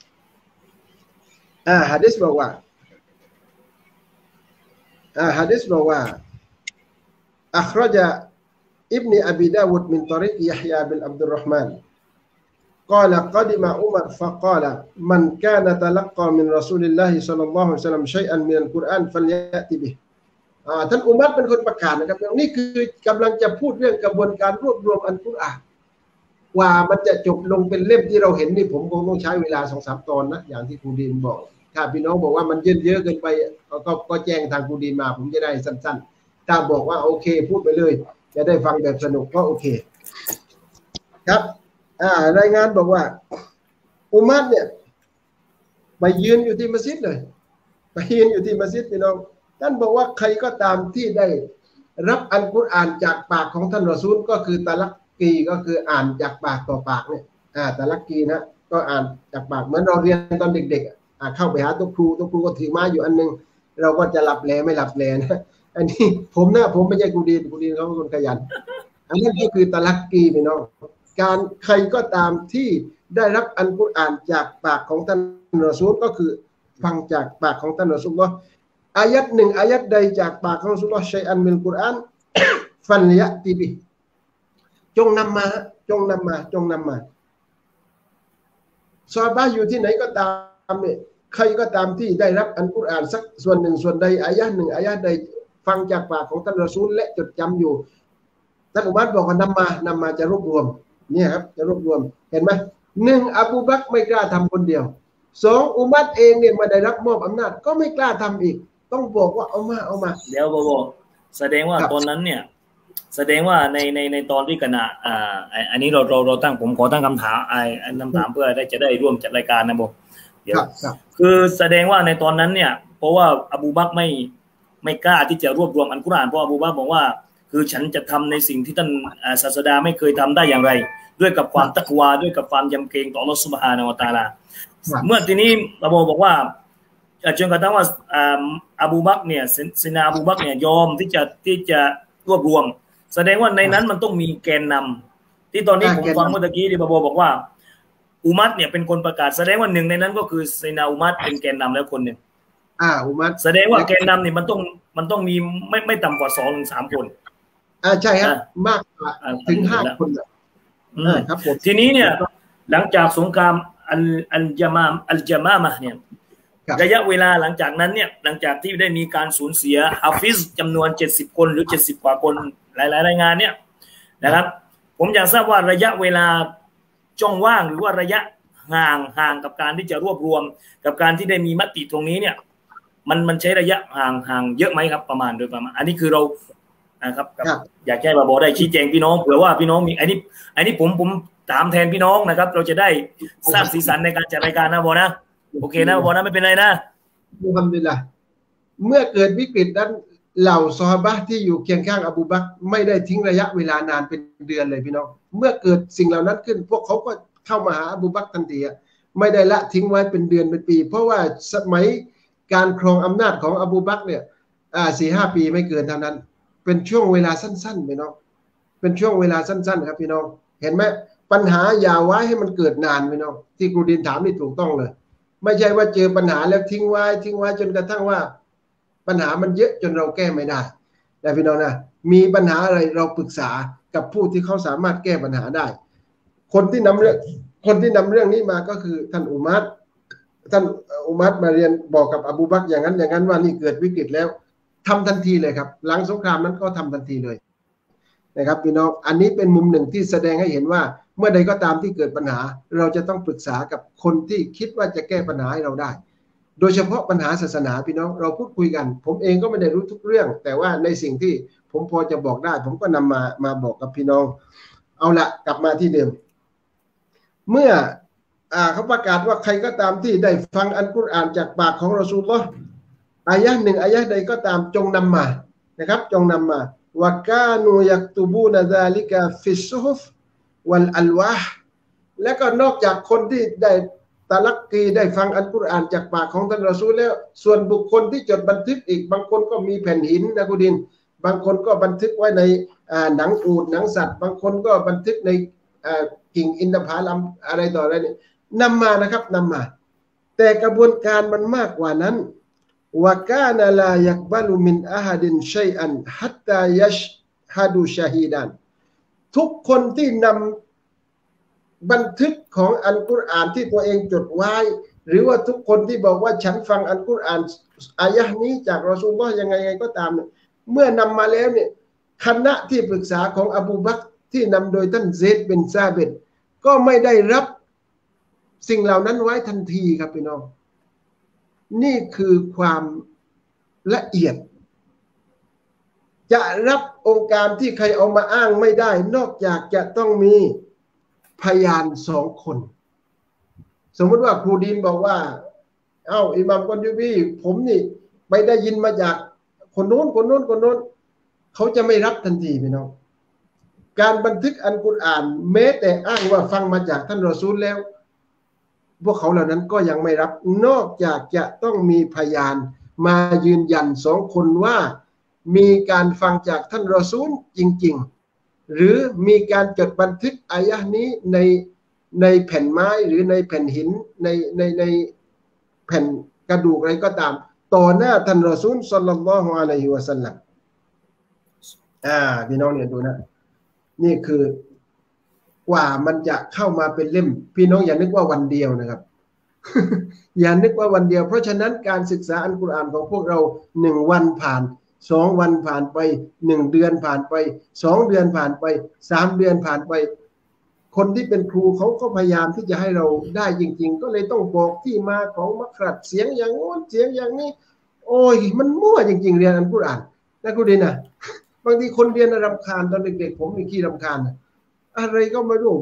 หะดีษบอกว่าหะดีษบอกว่าอัครจาอิบนุอบีดาวุดมินตอริกยะฮยาบินอับดุลเราะห์มานقال قدم عمر فقال من كان تلقى من رسول الله صلى الله عليه وسلم شيئا من القرآن فليأتي به ท่านอุมัรเป็นคนประกาศนะครับนี่คือกำลังจะพูดเรื่องกระบวนการรวบรวมอัลกุรอานว่ามันจะจบลงเป็นเล่มที่เราเห็นนี่ผมคงต้องใช้เวลา 2-3 ตอนนะอย่างที่ครูดีนบอกถ้าพี่น้องบอกว่ามันเยอะเกินไปก็แจ้งทางครูดีนมาผมจะได้สั้นๆถ้าบอกว่าโอเคพูดไปเลยจะได้ฟังแบบสนุกก็โอเคครับรายงานบอกว่าอุมัรเนี่ยไปยืนอยู่ที่มัสยิดเลยไปยืนอยู่ที่มัสยิดพี่น้องท่านบอกว่าใครก็ตามที่ได้รับอัลกุรอานจากปากของท่านรอซูลก็คือตะลักกีก็คืออ่านจากปากต่อปากเนี่ยตะลักกีนะก็อ่านจากปากเหมือนเราเรียนตอนเด็กๆเข้าไปหาตัวครูก็ถือไม้อยู่อันนึงเราก็จะหลับแลไม่หลับแลนะอันนี้ผมไม่ใช่ครูดีนเขาเป็นคนขยันอันนี้ก็คือตะลักกีพี่น้องการใครก็ตามที่ได้รับอัลกุรอานจากปากของท่านรอซูลก็คือฟังจากปากของท่านรอซูลอายัดหนึ่งอายัดใดจากปากของรอซูลชัยอันมินกุรอานฟันยะติบิจงนำมาซอฮาบะห์อยู่ที่ไหนก็ตามเนี่ยใครก็ตามที่ได้รับอัลกุรอานสักส่วนหนึ่งส่วนใดอายะหนึ่งอายะใดฟังจากปากของท่านรอซูลและจดจำอยู่ท่านอุมัรบอกว่านำมาจะรวบรวมเนี่ยครับจะรวบรวมเห็นไหม1อบูบักรไม่กล้าทำคนเดียว2อุมัรเองเนี่ยมาได้รับมอบอำนาจก็ไม่กล้าทำอีกต้องบอกว่าเอามาเดี๋ยวบอกแสดงว่าตอนนั้นเนี่ยแสดงว่าในตอนที่คณะอันนี้เราตั้งผมขอตั้งคำถามคำถามเพื่อจะได้ร่วมจัดรายการนะบอกเดี๋ยวคือแสดงว่าในตอนนั้นเนี่ยเพราะว่าอบูบักรไม่กล้าที่จะรวบรวมอัลกุรอานเพราะอบูบักรบอกว่าคือฉันจะทำในสิ่งที่ท่านศาสดาไม่เคยทำได้อย่างไรด้วยกับความตักวาด้วยกับความยำเกรงต่ออัลเลาะห์ซุบฮานะฮูวะตะอาลาเมื่อทีนี้อบูบอกว่าจนกระทั่งว่าอบูบักรเนี่ยซินาอบูบักรเนี่ยยอมที่จะรวบรวมแสดงว่าในนั้นมันต้องมีแกนนำที่ตอนนี้ผมฟังเมื่อกี้ที่บาโบบอกว่าอุมัตเนี่ยเป็นคนประกาศแสดงว่าหนึ่งในนั้นก็คือซินาอุมัตเป็นแกนนำแล้วคนหนึ่งอุมัตแสดงว่าแกนนำเนี่ยมันต้องมีไม่ต่ำกว่า2 ถึง 3 คนใช่ครับมากกว่าถึง5 คนครับผมทีนี้เนี่ยหลังจากสงครามอัลจามามะเนี่ยระยะเวลาหลังจากนั้นเนี่ยหลังจากที่ได้มีการสูญเสียฮาฟิซจำนวน70 คนหรือ70 กว่าคนหลายรายงานเนี่ยนะครับผมอยากทราบว่าระยะเวลาช่องว่างหรือว่าระยะห่างกับการที่จะรวบรวมกับการที่ได้มีมติตรงนี้เนี่ยมันใช้ระยะห่างเยอะไหมครับประมาณโดยประมาณอันนี้คือเรานะครับอยากให้บาโบได้ชี้แจงพี่น้องเผื่อว่าพี่น้องมีอันนี้ผมถามแทนพี่น้องนะครับเราจะได้สร้างสีสันในการจัดรายการนะบาโบนะโอเคนะบาโบนะไม่เป็นไรนะอัลฮัมดุลิลละห์เมื่อเกิดวิกฤตนั้นเหล่าซอฮาบะห์ที่อยู่เคียงข้างอบูบักรไม่ได้ทิ้งระยะเวลานานเป็นเดือนเลยพี่น้องเมื่อเกิดสิ่งเหล่านั้นขึ้นพวกเขาก็เข้ามาหาอบูบักรทันทีไม่ได้ละทิ้งไว้เป็นเดือนเป็นปีเพราะว่าสมัยการครองอำนาจของอบูบักรเนี่ย4-5 ปีไม่เกินเท่านั้นเป็นช่วงเวลาสั้นๆพี่น้องเป็นช่วงเวลาสั้นๆครับพี่น้องเห็นไหมปัญหาอย่าไว้ให้มันเกิดนานพี่น้องที่ครูดินถามนี่ถูกต้องเลยไม่ใช่ว่าเจอปัญหาแล้วทิ้งไว้จนกระทั่งว่าปัญหามันเยอะจนเราแก้ไม่ได้แต่พี่น้องนะมีปัญหาอะไรเราปรึกษากับผู้ที่เขาสามารถแก้ปัญหาได้คนที่นำเรื่องนี้มาก็คือท่านอุมัรมาเรียนบอกกับอบูบักรอย่างนั้นว่านี่เกิดวิกฤตแล้วทำทันทีเลยครับหลังสงครามนั้นก็ทำทันทีเลยนะครับพี่น้องอันนี้เป็นมุมหนึ่งที่แสดงให้เห็นว่าเมื่อใดก็ตามที่เกิดปัญหาเราจะต้องปรึกษากับคนที่คิดว่าจะแก้ปัญหาให้เราได้โดยเฉพาะปัญหาศาสนาพี่น้องเราพูดคุยกันผมเองก็ไม่ได้รู้ทุกเรื่องแต่ว่าในสิ่งที่ผมพอจะบอกได้ผมก็นำมาบอกกับพี่น้องเอาละกลับมาที่เดิมเมื่อเขาประกาศว่าใครก็ตามที่ได้ฟังอัลกุรอานจากปากของรอซูลุลลอฮ์อายะห์หนึ่งอายะห์ใดก็ตามจงนำมานะครับจงนำมาวะกานูยักตุบูนะซาลิกะฟิสซุฮุฟวัลอัลวาห์และก็นอกจากคนที่ได้ตะลักกีได้ฟังอัลกุรอานจากปากของท่านรอซูลแล้วส่วนบุคคลที่จดบันทึกอีกบางคนก็มีแผ่นหินนะกุดินบางคนก็บันทึกไว้ในหนังอูฐหนังสัตว์บางคนก็บันทึกในกิ่งอินทผลัมอะไรต่ออะไรนี่นำมานะครับนำมาแต่กระบวนการมันมากกว่านั้นวะกานะลายักบัลุมินอะฮัดินชัยอันฮัตตายัชฮะดูชะฮีดันทุกคนที่นำบันทึกของอัลกุรอานที่ตัวเองจดไว้หรือว่าทุกคนที่บอกว่าฉันฟังอัลกุรอานอายะห์นี้จากรอซูลุลลอฮ์ยังไงก็ตามเมื่อนำมาแล้วเนี่ยคณะที่ปรึกษาของอบูบักรที่นำโดยท่านเซดบินซาบิดก็ไม่ได้รับสิ่งเหล่านั้นไว้ทันทีครับพี่น้องนี่คือความละเอียดจะรับองค์การที่ใครเอามาอ้างไม่ได้นอกจากจะต้องมีพยาน2 คนสมมติว่าครูดีนบอกว่าอิหม่ามกอนยูบีผมนี่ไปได้ยินมาจากคนโน้นเขาจะไม่รับทันทีพี่น้องการบันทึกอัลกุรอานแม้แต่อ้างว่าฟังมาจากท่านรอซูลแล้วพวกเขาเหล่านั้นก็ยังไม่รับนอกจากจะต้องมีพยานมายืนยัน2 คนว่ามีการฟังจากท่านรอซูลจริงๆหรือมีการจดบันทึกอายะห์นี้ในแผ่นไม้หรือในแผ่นหินในแผ่นกระดูกอะไรก็ตามต่อหน้าท่านรอซูลศ็อลลัลลอฮุอะลัยฮิวะซัลลัมพี่น้องเนี่ยดูนะนี่คือกว่ามันจะเข้ามาเป็นเล่มพี่น้องอย่านึกว่าวันเดียวนะครับ อย่านึกว่าวันเดียวเพราะฉะนั้นการศึกษาอัลกุรอานของพวกเรา1 วันผ่าน2 วันผ่านไป1 เดือนผ่านไป2 เดือนผ่านไป3 เดือนผ่านไปคนที่เป็นครูเขาก็พยายามที่จะให้เราได้จริงๆก็เลยต้องบอกที่มาของมักรัดเสียงอย่างโน้นเสียงอย่างนี้โอ้ยมันมั่วจริงๆเรียนอัลกุรอานนะคุณดินะบางทีคนเรียนรำคาญตอนเด็กๆผมมีขี้รำคาญอะไรก็ไม่รู้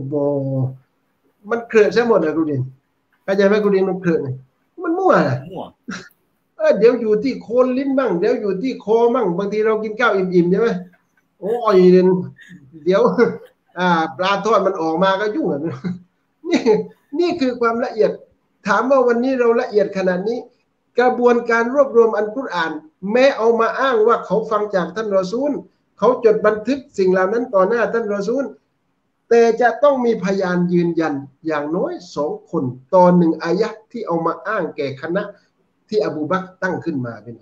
มันเคลื่อนใช่หมดเลยคุณดินเข้าใจไหมคุณดินมันเคลื่อนมันมั่วนะเดี๋ยวอยู่ที่โคนลิ้นบ้างเดี๋ยวอยู่ที่คอบ้างบางทีเรากินข้าวอิ่มๆใช่ไหมโอ้ยเดี๋ยวปลาทอดมันออกมาก็ยุ่งนี่คือความละเอียดถามว่าวันนี้เราละเอียดขนาดนี้กระบวนการรวบรวมอัลกุรอานแม้เอามาอ้างว่าเขาฟังจากท่านรอซูลเขาจดบันทึกสิ่งเหล่านั้นต่อหน้าท่านรอซูลแต่จะต้องมีพยานยืนยันอย่างน้อย2 คนต่อ1 อายะห์ที่เอามาอ้างแก่คณะที่อบูบักรตั้งขึ้นมาเป็น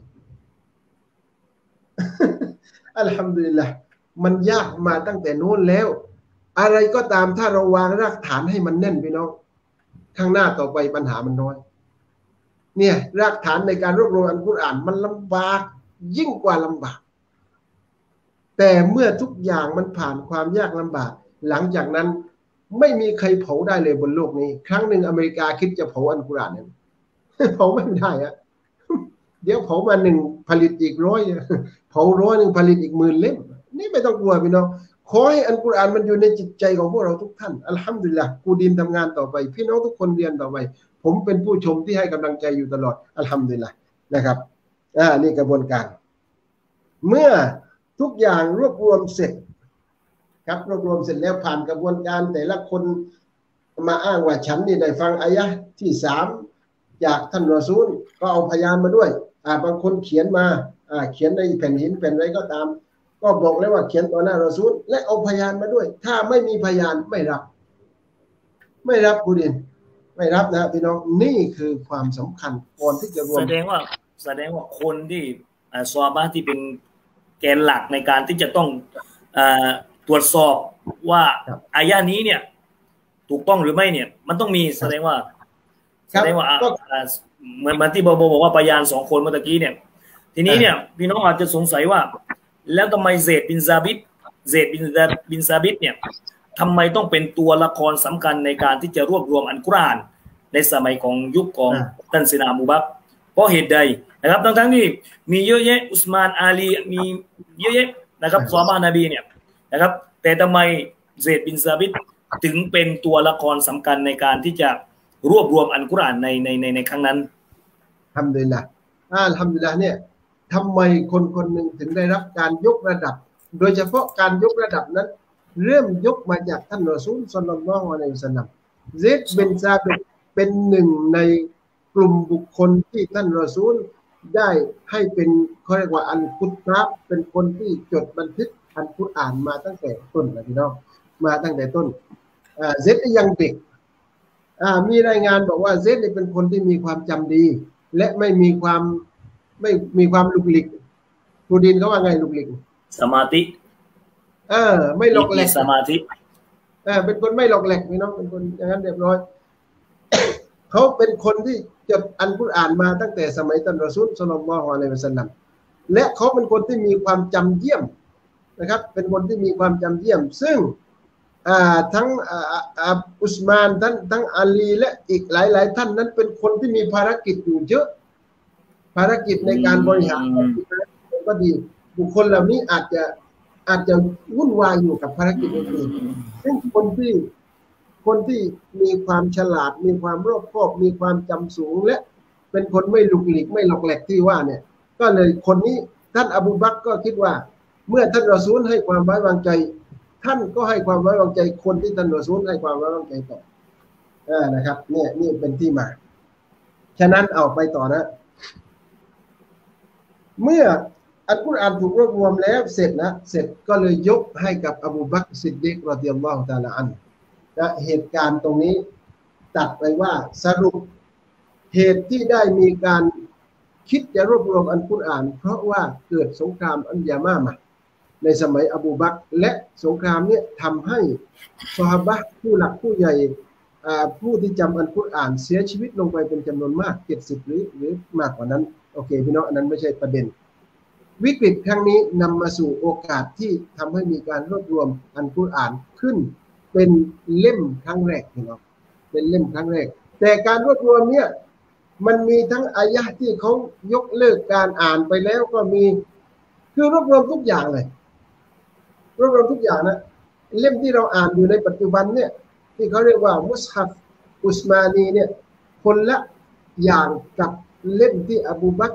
อัลฮัมดุลิลละห์มันยากมาตั้งแต่โน้นแล้วอะไรก็ตามถ้าเราวางรากฐานให้มันแน่นพี่น้องข้างหน้าต่อไปปัญหามันน้อยเนี่ยรากฐานในการรวบรวมอัลกุรอานมันลำบากยิ่งกว่าลำบากแต่เมื่อทุกอย่างมันผ่านความยากลำบากหลังจากนั้นไม่มีใครเผาได้เลยบนโลกนี้ครั้งหนึ่งอเมริกาคิดจะเผาอัลกุรอานเนี่ยเผาไม่ได้อะเดี๋ยวเผามา1ผลิตอีก100เผา100ผลิตอีก10,000 เล่มนี่ไม่ต้องกลัวพี่น้องขอให้อัลกุรอานมันอยู่ในจิตใจของพวกเราทุกท่านอัลฮัมดุลิลละห์กูดีนทำงานต่อไปพี่น้องทุกคนเรียนต่อไปผมเป็นผู้ชมที่ให้กำลังใจอยู่ตลอดอัลฮัมดุลิลละห์นะครับนี่กระบวนการเมื่อทุกอย่างรวบรวมเสร็จครับรวบรวมเสร็จแล้วผ่านกระบวนการแต่ละคนมาอ้างว่าฉันนี่ได้ฟังอายะห์ที่3จากท่านรอซูลก็เอาพยานมาด้วยบางคนเขียนมาเขียนในแผ่นหินแผ่นอะไรก็ตามก็บอกแล้วว่าเขียนต่อหน้ารอซูลและเอาพยานมาด้วยถ้าไม่มีพยานไม่รับผู้ดินไม่รับนะพี่น้องนี่คือความสำคัญก่อนที่จะรวมแสดงว่าคนที่ซอฮาบะห์ที่เป็นแกนหลักในการที่จะต้องตรวจสอบว่าอายะนี้เนี่ยถูกต้องหรือไม่เนี่ยมันต้องมีแสดงว่าเหมือนที่บอกว่าพยาน2 คนเมื่อกี้เนี่ยทีนี้เนี่ยพี่น้องอาจจะสงสัยว่าแล้วทำไมเซดบินซาบิตเนี่ยทำไมต้องเป็นตัวละครสำคัญในการที่จะรวบรวมอัลกุรอานในสมัยของยุคของท่านซินามูบักเพราะเหตุใดนะครับทั้งที่มีเยอะแยะอุสมานอาลีมีเยอะแยะนะครับซอฮาบะห์นบีเนี่ยนะครับแต่ทำไมเซดบินซาบิตถึงเป็นตัวละครสำคัญในการที่จะรวบรวมอัลกุรอานในครั้งนั้นอัลฮัมดุลิลละห์อัลฮัมดุลิลละห์เนี่ยทำไมคนหนึ่งถึงได้รับการยกระดับโดยเฉพาะการยกระดับนั้นเริ่มยกมาจากท่านรอซูลศ็อลลัลลอฮุอะลัยฮิวะซัลลัมเซดบินซาบิตเป็น1ในกลุ่มบุคคลที่ท่านรอซูลได้ให้เป็นเขาเรียกว่าอัลกุตรับเป็นคนที่จดบันทึกอัลกุรอานมาตั้งแต่ต้นนะพี่น้องมาตั้งแต่ต้นเซดยังเด็กมีรายงานบอกว่าเซดเป็นคนที่มีความจำดีและไม่มีความลุกหลิกครูดินเขาว่าไงลุกหลิกสมาธิไม่หลอกแหลกสมาธิเป็นคนไม่หลอกแหลกพี่น้องเป็นคนอย่างนั้นเรียบร้อย เขาเป็นคนที่จดอัลกุรอานมาตั้งแต่สมัยท่านรอซูลศ็อลลัลลอฮุอะลัยฮิวะซัลลัมและเขาเป็นคนที่มีความจำเยี่ยมนะครับเป็นคนที่มีความจำเยี่ยมซึ่งทั้งอุสมานทั้งอาลีและอีกหลายท่านนั้นเป็นคนที่มีภารกิจอยู่เยอะภารกิจในการบริหารก็ดีบุคคลเหล่านี้อาจจะวุ่นวายอยู่กับภารกิจอื่นๆซึ่งคนที่มีความฉลาดมีความรอบคอบมีความจำสูงและเป็นคนไม่ลุกหลีกไม่หลอกแหลกที่ว่าเนี่ยก็เลยคนนี้ท่านอบูบักรก็คิดว่าเมื่อท่านรอซูลให้ความไว้วางใจท่านก็ให้ความไว้วางใจคนที่ท่านรอซูลให้ความไว้วางใจต่อนะครับเนี่ยนี่เป็นที่มาฉะนั้นเอาไปต่อนะเมื่ออัลกุรอานถูกรวบรวมแล้วเสร็จก็เลยยกให้กับอบูบักรซิดดีกรอฎิยัลลอฮุตะอาลาอันฮุเหตุการณ์ตรงนี้ตัดไปว่าสรุปเหตุที่ได้มีการคิดจะรวบรวมอัลกุรอานเพราะว่าเกิดสงครามอันยามามาในสมัยอบูบักรและสงครามนี้ทำให้ซอฮาบะห์ผู้หลักผู้ใหญ่ผู้ที่จำอัลกุรอานเสียชีวิตลงไปเป็นจำนวนมาก70หรือมากกว่านั้นโอเคพี่น้องอันนั้นไม่ใช่ประเด็นวิกฤตครั้งนี้นำมาสู่โอกาสที่ทำให้มีการรวบรวมอัลกุรอานขึ้นเป็นเล่มครั้งแรกพี่น้องเป็นเล่มครั้งแรกแต่การรวบรวมเนี่ยมันมีทั้งอายะห์ที่เขายกเลิกการอ่านไปแล้วก็มีคือรวบรวมทุกอย่างเลยรวบรวมทุกอย่างนะเล่มที่เราอ่านอยู่ในปัจจุบันเนี่ยที่เขาเรียกว่ามุศฮัฟอุสมานีเนี่ยคนละอย่างกับเล่มที่อบูบักร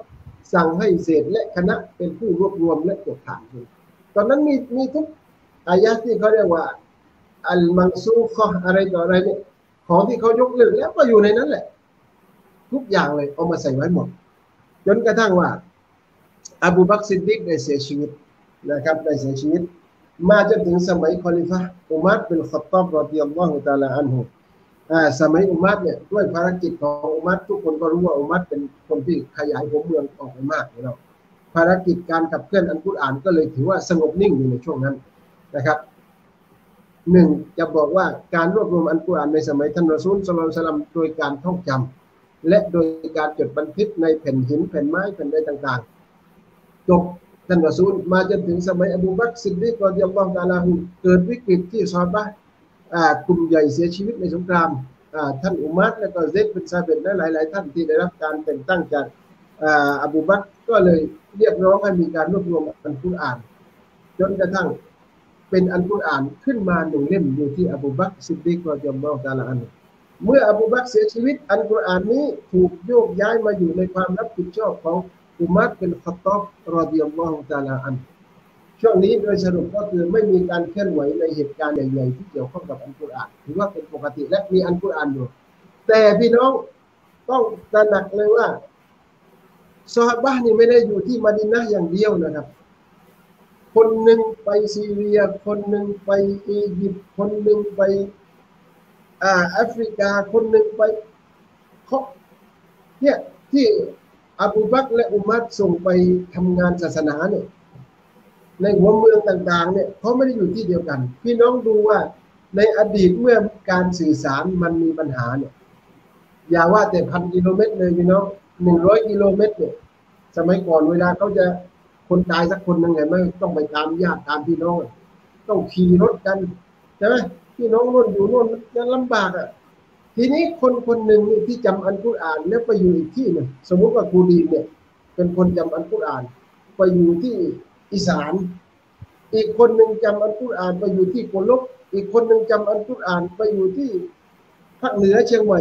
สั่งให้เศษและคณะเป็นผู้รวบรวมและตรวจผ่านตอนนั้นมีทุกอายะที่เขาเรียกว่าอัลมังซูคออะไรต่ออะไรเนี่ยของที่เขายกเลิกแล้วก็อยู่ในนั้นแหละทุกอย่างเลยเอามาใส่ไว้หมดจนกระทั่งว่าอบูบักรซิดดิกได้เสียชีวิตนะครับได้เสียชีวิตมาจนถึงสมัยคอลิฟะห์อุมัรบินค็อฏฏอบรอฎิยัลลอฮุตะอาลาอันฮุสมัยอุมัรเนี่ยด้วยภารกิจของอุมัรทุกคนก็รู้ว่าอุมัรเป็นคนที่ขยายหัวเมืองออกไปมากนะครับภารกิจการขับเคลื่อนอัลกุรอานก็เลยถือว่าสงบนิ่งอยู่ในช่วงนั้นนะครับหนึ่งจะบอกว่าการรวบรวมอัลกุรอานในสมัยท่านรอซูลศ็อลลัลลอฮุอะลัยฮิวะซัลลัมโดยการท่องจำและโดยการจดบันทึกในแผ่นหินแผ่นไม้แผ่นใดต่างๆจบท่านรอซูลมาจนถึงสมัยอบูบักรซิดดีกรอฎิยัลลอฮุตะอาลาอันฮุเกิดวิกฤตที่ซอฮาบะห์กลุ่มใหญ่เสียชีวิตในสงครามท่านอุมัรและก็เซดบินซาบิตและหลายๆท่านที่ได้รับการแต่งตั้งจากอบูบักรก็เลยเรียกร้องให้มีการรวบรวมอัลกุรอานจนกระทั่งเป็นอัลกุรอานขึ้นมาหนึ่งเล่มอยู่ที่อบูบักรซิดดีกรอฎิยัลลอฮุตะอาลาอันฮุเมื่ออบูบักรเสียชีวิตอัลกุรอานนี้ถูกโยกย้ายมาอยู่ในความรับผิดชอบของอุมัรบินค็อฏฏอบรอฎิยัลลอฮุตะอาลาอันฮุช่วงนี้โดยสรุปก็คือไม่มีการเคลื่อนไหวในเหตุการณ์ใหญ่ๆที่เกี่ยวข้องกับอัลกุรอานถือว่าเป็นปกติและมีอัลกุรอานอยู่แต่พี่น้องต้องตระหนักเลยว่าซอฮาบะห์นี่ไม่ได้อยู่ที่มะดีนะห์อย่างเดียวนะครับคนหนึ่งไปซีเรียคนหนึ่งไปอียิปต์คนหนึ่งไปแอฟริกาคนหนึ่งไปเขาเนี่ยที่อบูบักรและอุมัรส่งไปทำงานศาสนาเนี่ยในหัวเมืองต่างๆเนี่ยเขาไม่ได้อยู่ที่เดียวกันพี่น้องดูว่าในอดีตเมื่อการสื่อสารมันมีปัญหาเนี่ยอย่าว่าแต่1,000 กิโลเมตรเลยพี่น้อง100 กิโลเมตรเนี่ยสมัยก่อนเวลาเขาจะคนตายสักคนนึงไงไม่ต้องไปตามญาติตามพี่น้องต้องขี่รถกันใช่ไหมพี่น้องนู่นอยู่นู่นยังลำบากอ่ะทีนี้คนหนึ่งที่จำอัลกุรอานแล้วไปอยู่อีกที่หนึ่งสมมติว่าครูดีเนี่ยเป็นคนจำอัลกุรอานไปอยู่ที่อีสานอีกคนหนึ่งจำอัลกุรอานไปอยู่ที่โกลกอีกคนหนึ่งจำอัลกุรอานไปอยู่ที่ภาคเหนือเชียงใหม่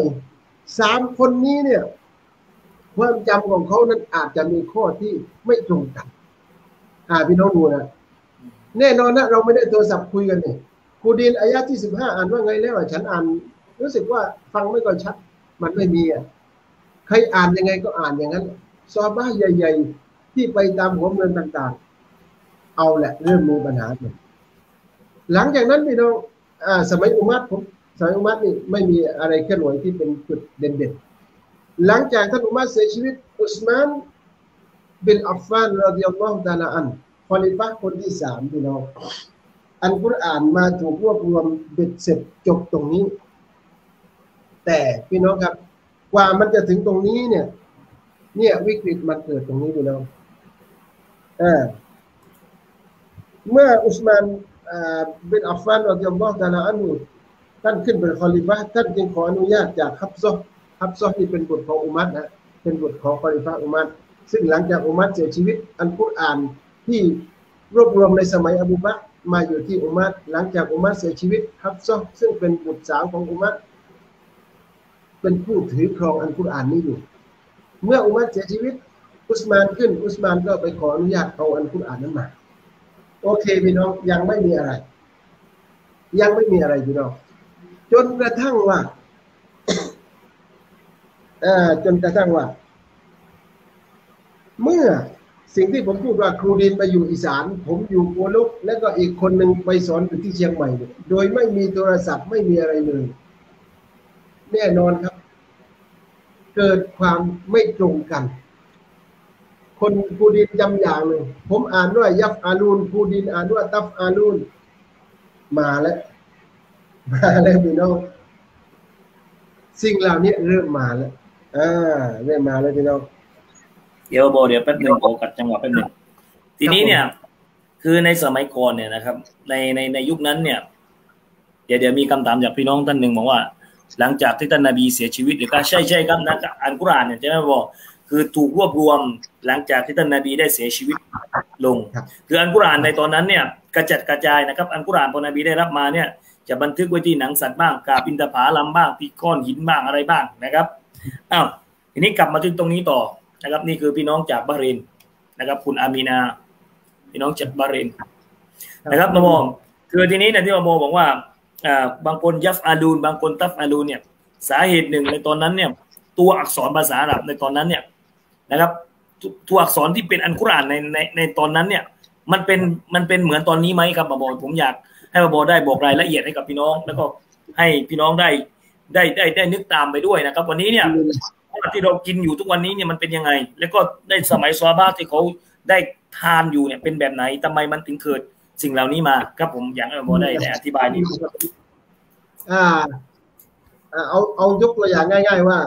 3 คนนี้เนี่ยความจำของเขานั้นอาจจะมีข้อที่ไม่ตรงกันพี่น้องดูนะแน่นอนนะเราไม่ได้โทรศัพท์คุยกันเนี่ยครูดีนอายะที่15อ่านว่าไงแล้วฉันอ่านรู้สึกว่าฟังไม่ค่อยชัดมันไม่มีใครอ่านยังไงก็อ่านอย่างนั้นซอฮาบะห์ใหญ่ๆที่ไปตามหัวเมืองต่างๆเอาแหละเริ่มมีปัญหาหลังจากนั้นพี่น้องสมัยอุมัรนี่ไม่มีอะไรเคลื่อนไหวที่เป็นจุดเด่นๆหลังจากท่านอุมัรเสียชีวิตอุสมานบินอัฟฟานรอฎิยัลลอฮุตะอาลาอันฮุคอลิฟะห์คนที่3พี่น้องอัลกุรอานมาถูกรวบรวมเบ็ดเสร็จจบตรงนี้แต่พี่น้องครับกว่ามันจะถึงตรงนี้เนี่ยวิกฤตมันเกิดตรงนี้พี่น้องเมื่ออุสมานบินอัฟฟานรอฎิยัลลอฮุตะอาลาอันฮุท่านขึ้นเป็นคอลิฟะห์ท่านจึงขออนุญาตจากฮับซอห์ที่เป็นบุตรของอุมัรนะเป็นบุตรของคอลิฟะห์อุมัรซึ่งหลังจากอุมัรเสียชีวิตอัลกุรอานที่รวบรวมในสมัยอบูบักรมาอยู่ที่อุมัรหลังจากอุมัรเสียชีวิตฮับซอห์ซึ่งเป็นบุตรสาวของอุมัรเป็นผู้ถือครองอัลกุรอานนี้อยู่เมื่ออุมัรเสียชีวิตอุสมานก็ไปขออนุญาตเอาอัลกุรอานนั้นมาโอเคพี่น้องยังไม่มีอะไรพี่น้องจนกระทั่งว่าเมื่อสิ่งที่ผมพูดว่าครูดีนไปอยู่อีสานผมอยู่โกลกแล้วก็อีกคนหนึ่งไปสอนอยู่ที่เชียงใหม่โดยไม่มีโทรศัพท์ไม่มีอะไรเลยแน่นอนครับเกิดความไม่ตรงกันคนครูดีนจำอย่างหนึ่งผมอ่านว่ายัฟอาลูนครูดีนอ่านว่าตัฟอาลูนมาแล้วพี่น้องสิ่งเหล่านี้เริ่มมาแล้วพี่น้องเดี๋ยวแป๊บนึงขอกัดจังหวะแป๊บนึงทีนี้เนี่ยคือในสมัยก่อนเนี่ยนะครับในยุคนั้นเนี่ยเดี๋ยวมีคำถามจากพี่น้องท่านหนึ่งบอกว่าหลังจากที่ท่านนบีเสียชีวิตหรือก็ใช่ครับนะอัลกุรอานเนี่ยจะไม่บอกคือถูกรวบรวมหลังจากที่ท่านนบีได้เสียชีวิตลงคืออัลกุรอานในตอนนั้นเนี่ยกระจัดกระจายนะครับอัลกุรอานพอนบีได้รับมาเนี่ยจะบันทึกไว้ที่หนังสัตว์บ้างกาบอินทผลัมบ้างที่ก้อนหินบ้างอะไรบ้างนะครับทีนี้กลับมาถึงตรงนี้ต่อนะครับนี่คือพี่น้องจากบาห์เรนนะครับคุณอามีนาพี่น้องจากบาห์เรนนะครับมาโมคือทีนี้เนี่ยที่มาโมบอกว่าบางคนยัฟอาลูนบางคนตัฟอาลูนเนี่ยสาเหตุหนึ่งในตอนนั้นเนี่ยตัวอักษรภาษาอาหรับในตอนนั้นเนี่ยนะครับตัวอักษรที่เป็นอัลกุรอานในตอนนั้นเนี่ยมันเป็นเหมือนตอนนี้ไหมครับมาโมผมอยากให้มาโมได้บอกรายละเอียดให้กับพี่น้องแล้วก็ให้พี่น้องได้นึกตามไปด้วยนะครับวันนี้เนี่ยที่เรากินอยู่ทุกวันนี้เนี่ยมันเป็นยังไงแล้วก็ได้สมัยซอฮาบะห์ที่เขาได้ทานอยู่เนี่ยเป็นแบบไหนทำไมมันถึงเกิดสิ่งเหล่านี้มาครับผมอยากให้มาโมได้อธิบายนิดนึงเอายกตัวอย่างง่ายๆว่า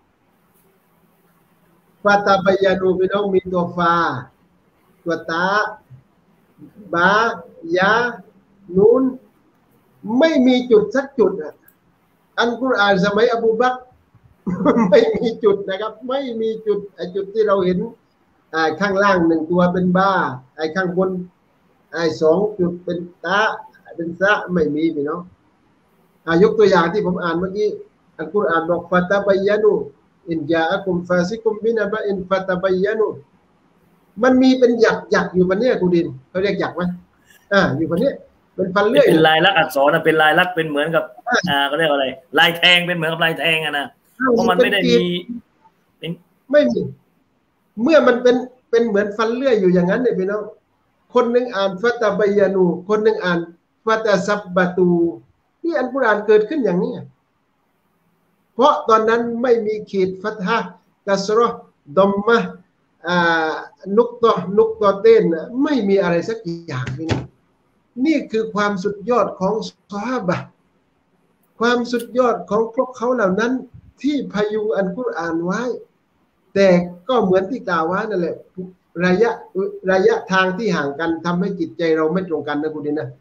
ฟาตาบายานูพี่น้องมีตัวฟาตัวตาบายานูนไม่มีจุดสักจุดอัลกุรอานสมัยอบูบักรไม่มีจุดนะครับไม่มีจุดจุดที่เราเห็นข้างล่างหนึ่งตัวเป็นบ้าข้างบนสองจุดเป็นตาเป็นซะไม่มีพี่น้องยกตัวอย่างที่ผมอ่านเมื่อกี้อัลกุรอานบอกฟาตาบายานูอินจาอะกุมฟาซิกุมบินะบะอินฟาตาบายานูมันมีเป็นหยักอยู่บนเนี้ยกูดินเขาเรียกหยักไหมอยู่บนเนี้ยเป็นฟันเลื่อยเป็นลายลักษณ์อักษรนะเป็นลายลักษณ์เป็นเหมือนกับเขาเรียกอะไรลายแทงเป็นเหมือนกับลายแทงนะเพราะมันไม่ได้มีไม่มีเมื่อมันเป็นเหมือนฟันเลื่อยอยู่อย่างนั้นเนี่ยพี่น้องคนหนึ่งอ่านฟาตาบายานูคนหนึ่งอ่านฟาตาซับบะตูที่อัลกุรอานเกิดขึ้นอย่างนี้เพราะตอนนั้นไม่มีขีดฟัตฮะกัสเราะห์ดอมมะนุกตอเต้นไม่มีอะไรสักอย่างนี่คือความสุดยอดของซอฮาบะห์ความสุดยอดของพวกเขาเหล่านั้นที่พยุงอัลกุรอานไว้แต่ก็เหมือนที่กล่าวไว้นั่นแหละระยะทางที่ห่างกันทำให้จิตใจเราไม่ตรงกันนะคุณดินนะ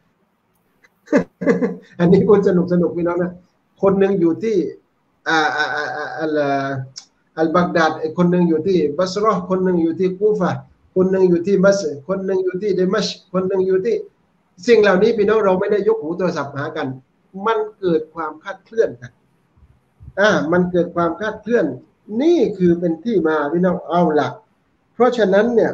อันนี้คุณสนุกพี่น้องนะคนหนึ่งอยู่ที่อัลบักดาดคนหนึ่งอยู่ที่บัสเราะห์คนหนึ่งอยู่ที่กูฟะคนหนึ่งอยู่ที่มัสคนหนึ่งอยู่ที่เดมัชคนหนึ่งอยู่ที่สิ่งเหล่านี้พี่น้องเราไม่ได้ยกหูโทรศัพท์หากันมันเกิดความคลาดเคลื่อนกันมันเกิดความคลาดเคลื่อนนี่คือเป็นที่มาพี่น้องเอาล่ะเพราะฉะนั้นเนี่ย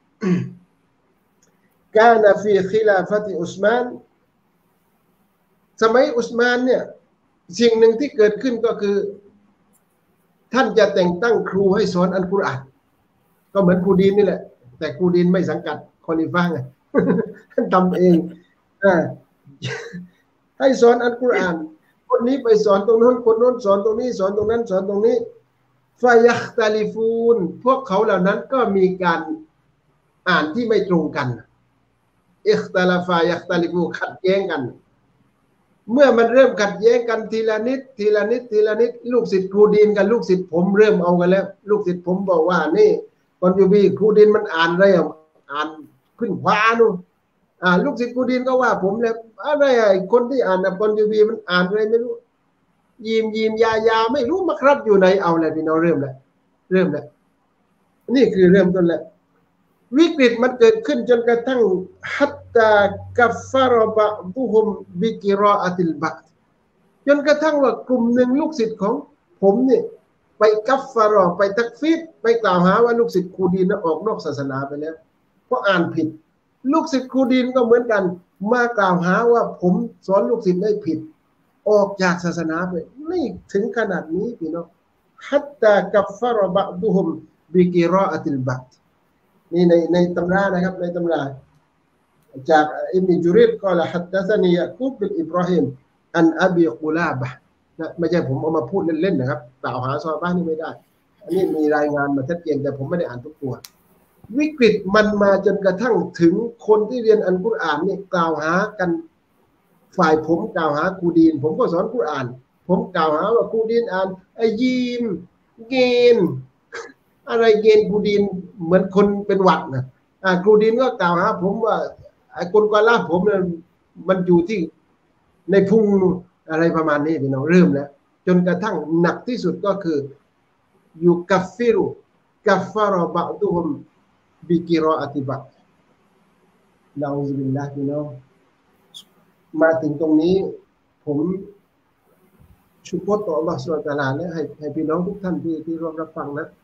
กานะฟีคิลาฟะติอุสมานสมัยอุสมานเนี่ยสิ่งหนึ่งที่เกิดขึ้นก็คือท่านจะแต่งตั้งครูให้สอนอัลกุรอานก็เหมือนครูดีนนี่แหละแต่ครูดีนไม่สังกัดคอลิฟะไง ท่านทำเองให้สอนอัลกุรอานคนนี้ไปสอนตรงโน้นคนโน้นสอนตรงนี้สอนตรงนั้นสอนตรงนี้ฟายัคตาลิฟูนพวกเขาเหล่านั้นก็มีการอ่านที่ไม่ตรงกันอิคตาลาฟายัคตาลิฟูขัดแย้งกันเมื่อมันเริ่มขัดแย้งกันทีละนิดลูกศิษย์ครูดีนกับลูกศิษย์ผมเริ่มเอากันแล้วลูกศิษย์ผมบอกว่านี่กอนยูบีครูดีนมันอ่านอะไรอ่านขึ้นขวานู่นลูกศิษย์ครูดีนก็ว่าผมแล้วอะไรคนที่อ่านกอนยูบีมันอ่านอะไรไม่รู้ยีมยาไม่รู้มาครับอยู่ไหนเอาอะไรพี่น้องเริ่มแล้วนี่คือเริ่มต้นแล้ววิกฤตมันเกิดขึ้นจนกระทั่งฮัตตากัฟฟารบะบุฮุมบิกิรออะติลบะจนกระทั่งว่ากลุ่มหนึ่งลูกศิษย์ของผมเนี่ยไปกัฟฟารอไปตักฟีรไปกล่าวหาว่าลูกศิษย์ครูดีนออกนอกศาสนาไปแล้วเพราะอ่านผิดลูกศิษย์ครูดีนก็เหมือนกันมากล่าวหาว่าผมสอนลูกศิษย์ได้ผิดออกจากศาสนาไปนี่ถึงขนาดนี้พี่น้องฮัตตากัฟฟารบะบุฮุมบิกิรออะติลบะนี่ในตำรานะครับในตำราจากอิบนุจุริรก็ละฮัดดะซะนียะกูบบินอิบราฮิมอันอบีกุลาบะนะไม่ใช่ผมเอามาพูดเล่นๆนะครับกล่าวหาซอฮาบะห์นี่ไม่ได้อันนี้มีรายงานมาชัดเจนแต่ผมไม่ได้อ่านทุกตัววิกฤตมันมาจนกระทั่งถึงคนที่เรียนอัลกุรอานนี่กล่าวหากันฝ่ายผมกล่าวหาครูดีนผมก็สอนกุรอานผมกล่าวหาว่าครูดีนอ่านยีมเกนอะไรเกณฑ์ครูดีนเหมือนคนเป็นหวัดนะครูดีนก็กล่าวหาผมว่าไอ้คนกวาลาผมเนี่ยมันอยู่ที่ในพุงอะไรประมาณนี้พี่น้องเริ่มแล้วจนกระทั่งหนักที่สุดก็คืออยู่กัฟฟิรุกัฟฟารบะตุฮุมบิกิรออะติบะนะอูซุบิลลาฮ์พี่น้องมาถึงตรงนี้ผมชุกรต่ออัลเลาะห์ซุบฮานะฮูวะตะอาลาและให้พี่น้องทุกท่านที่ร่วมรับฟังนะ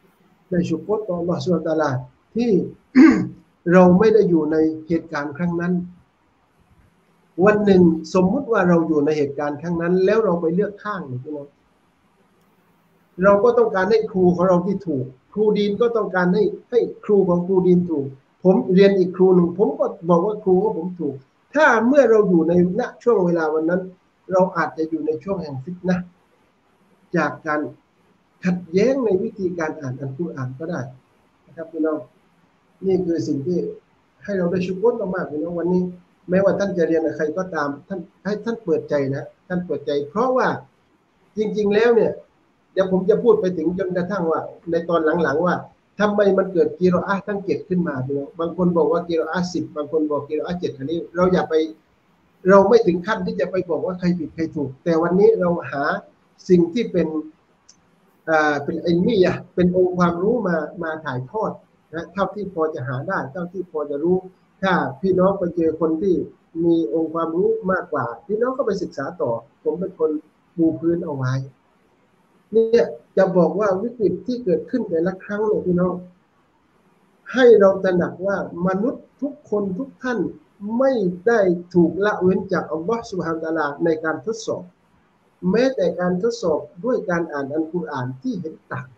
ได้ชุกรต่ออัลลอฮฺซุบฮานะฮูวะตะอาลาที่ เราไม่ได้อยู่ในเหตุการณ์ครั้งนั้นวันหนึ่งสมมุติว่าเราอยู่ในเหตุการณ์ครั้งนั้นแล้วเราไปเลือกข้างพี่น้องเราก็ต้องการให้ครูของเราที่ถูกครูดีนก็ต้องการให้ครูของครูดีนถูกผมเรียนอีกครูหนึ่งผมก็บอกว่าครูของผมถูกถ้าเมื่อเราอยู่ในณช่วงเวลาวันนั้นเราอาจจะอยู่ในช่วงแห่งฟิตนะห์จากการขัดแย้งในวิธีการอ่านอัลกุรอานก็ได้นะครับพี่น้องนี่คือสิ่งที่ให้เราได้ชุกรมากๆพี่น้องวันนี้แม้ว่าท่านจะเรียนกับใครก็ตามท่านให้ท่านเปิดใจนะท่านเปิดใจเพราะว่าจริงๆแล้วเนี่ยเดี๋ยวผมจะพูดไปถึงจนกระทั่งว่าในตอนหลังๆว่าทำไมมันเกิดกิรออะห์ทั้ง7ขึ้นมาพี่น้องบางคนบอกว่ากิรออะห์10บางคนบอกกิรออะห์7อันนี้เราอย่าไปเราไม่ถึงขั้นที่จะไปบอกว่าใครผิดใครถูกแต่วันนี้เราหาสิ่งที่เป็นอิลมียะห์เป็นองค์ความรู้มาถ่ายทอดนะเท่าที่พอจะหาได้เท่าที่พอจะรู้ถ้าพี่น้องไปเจอคนที่มีองค์ความรู้มากกว่าพี่น้องก็ไปศึกษาต่อผมเป็นคนปูพื้นเอาไว้เนี่ยจะบอกว่าวิกฤตที่เกิดขึ้นแต่ละครั้งเนี่ยพี่น้องให้เราตระหนักว่ามนุษย์ทุกคนทุกท่านไม่ได้ถูกละเว้นจากอัลลอฮฺซุบฮานะฮูวะตะอาลาในการทดสอบแม้แต่การทดสอบด้วยการอ่านอัลกุรอานที่เห็นต่าง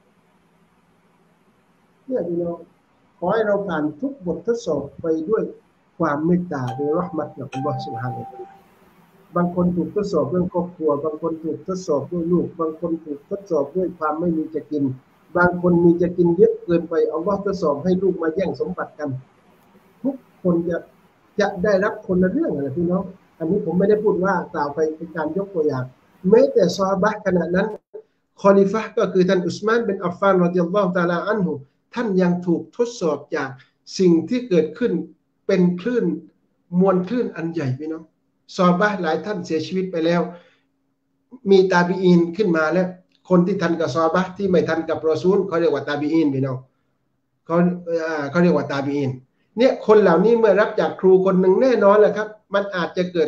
เนี่ยพี่น้องขอให้เราผ่านทุกบททดสอบไปด้วยความเมตตาด้วยเราะห์มัตจากอัลลอฮฺซุบฮานะฮูวะตะอาลาบางคนถูกทดสอบเรื่องครอบครัวบางคนถูกทดสอบด้วยลูกบางคนถูกทดสอบด้วยความไม่มีจะกินบางคนมีจะกินเยอะเกินไปอัลลอฮฺทดสอบให้ลูกมาแย่งสมบัติกันทุกคนจะได้รับคนละเรื่องอะไรพี่น้องอันนี้ผมไม่ได้พูดว่ากล่าวไปเป็นการยกตัวอย่างแม้แต่ซอฮาบะห์ขณะนั้นคอลิฟะห์ก็คือท่านอุสมานบินอัฟฟานรอฎิยัลลอฮุตะอาลาอันฮุท่านยังถูกทดสอบจากสิ่งที่เกิดขึ้นเป็นคลื่นมวลคลื่นอันใหญ่พี่น้องซอฮาบะห์หลายท่านเสียชีวิตไปแล้วมีตาบีอีนขึ้นมาแล้วคนที่ทันกับซอฮาบะห์ที่ไม่ทันกับรอซูลเขาเรียกว่าตาบีอีนพี่น้องเขาเรียกว่าตาบีอีนเนี่ยคนเหล่านี้เมื่อรับจากครูคนหนึ่งแน่นอนแหละครับมันอาจจะเกิด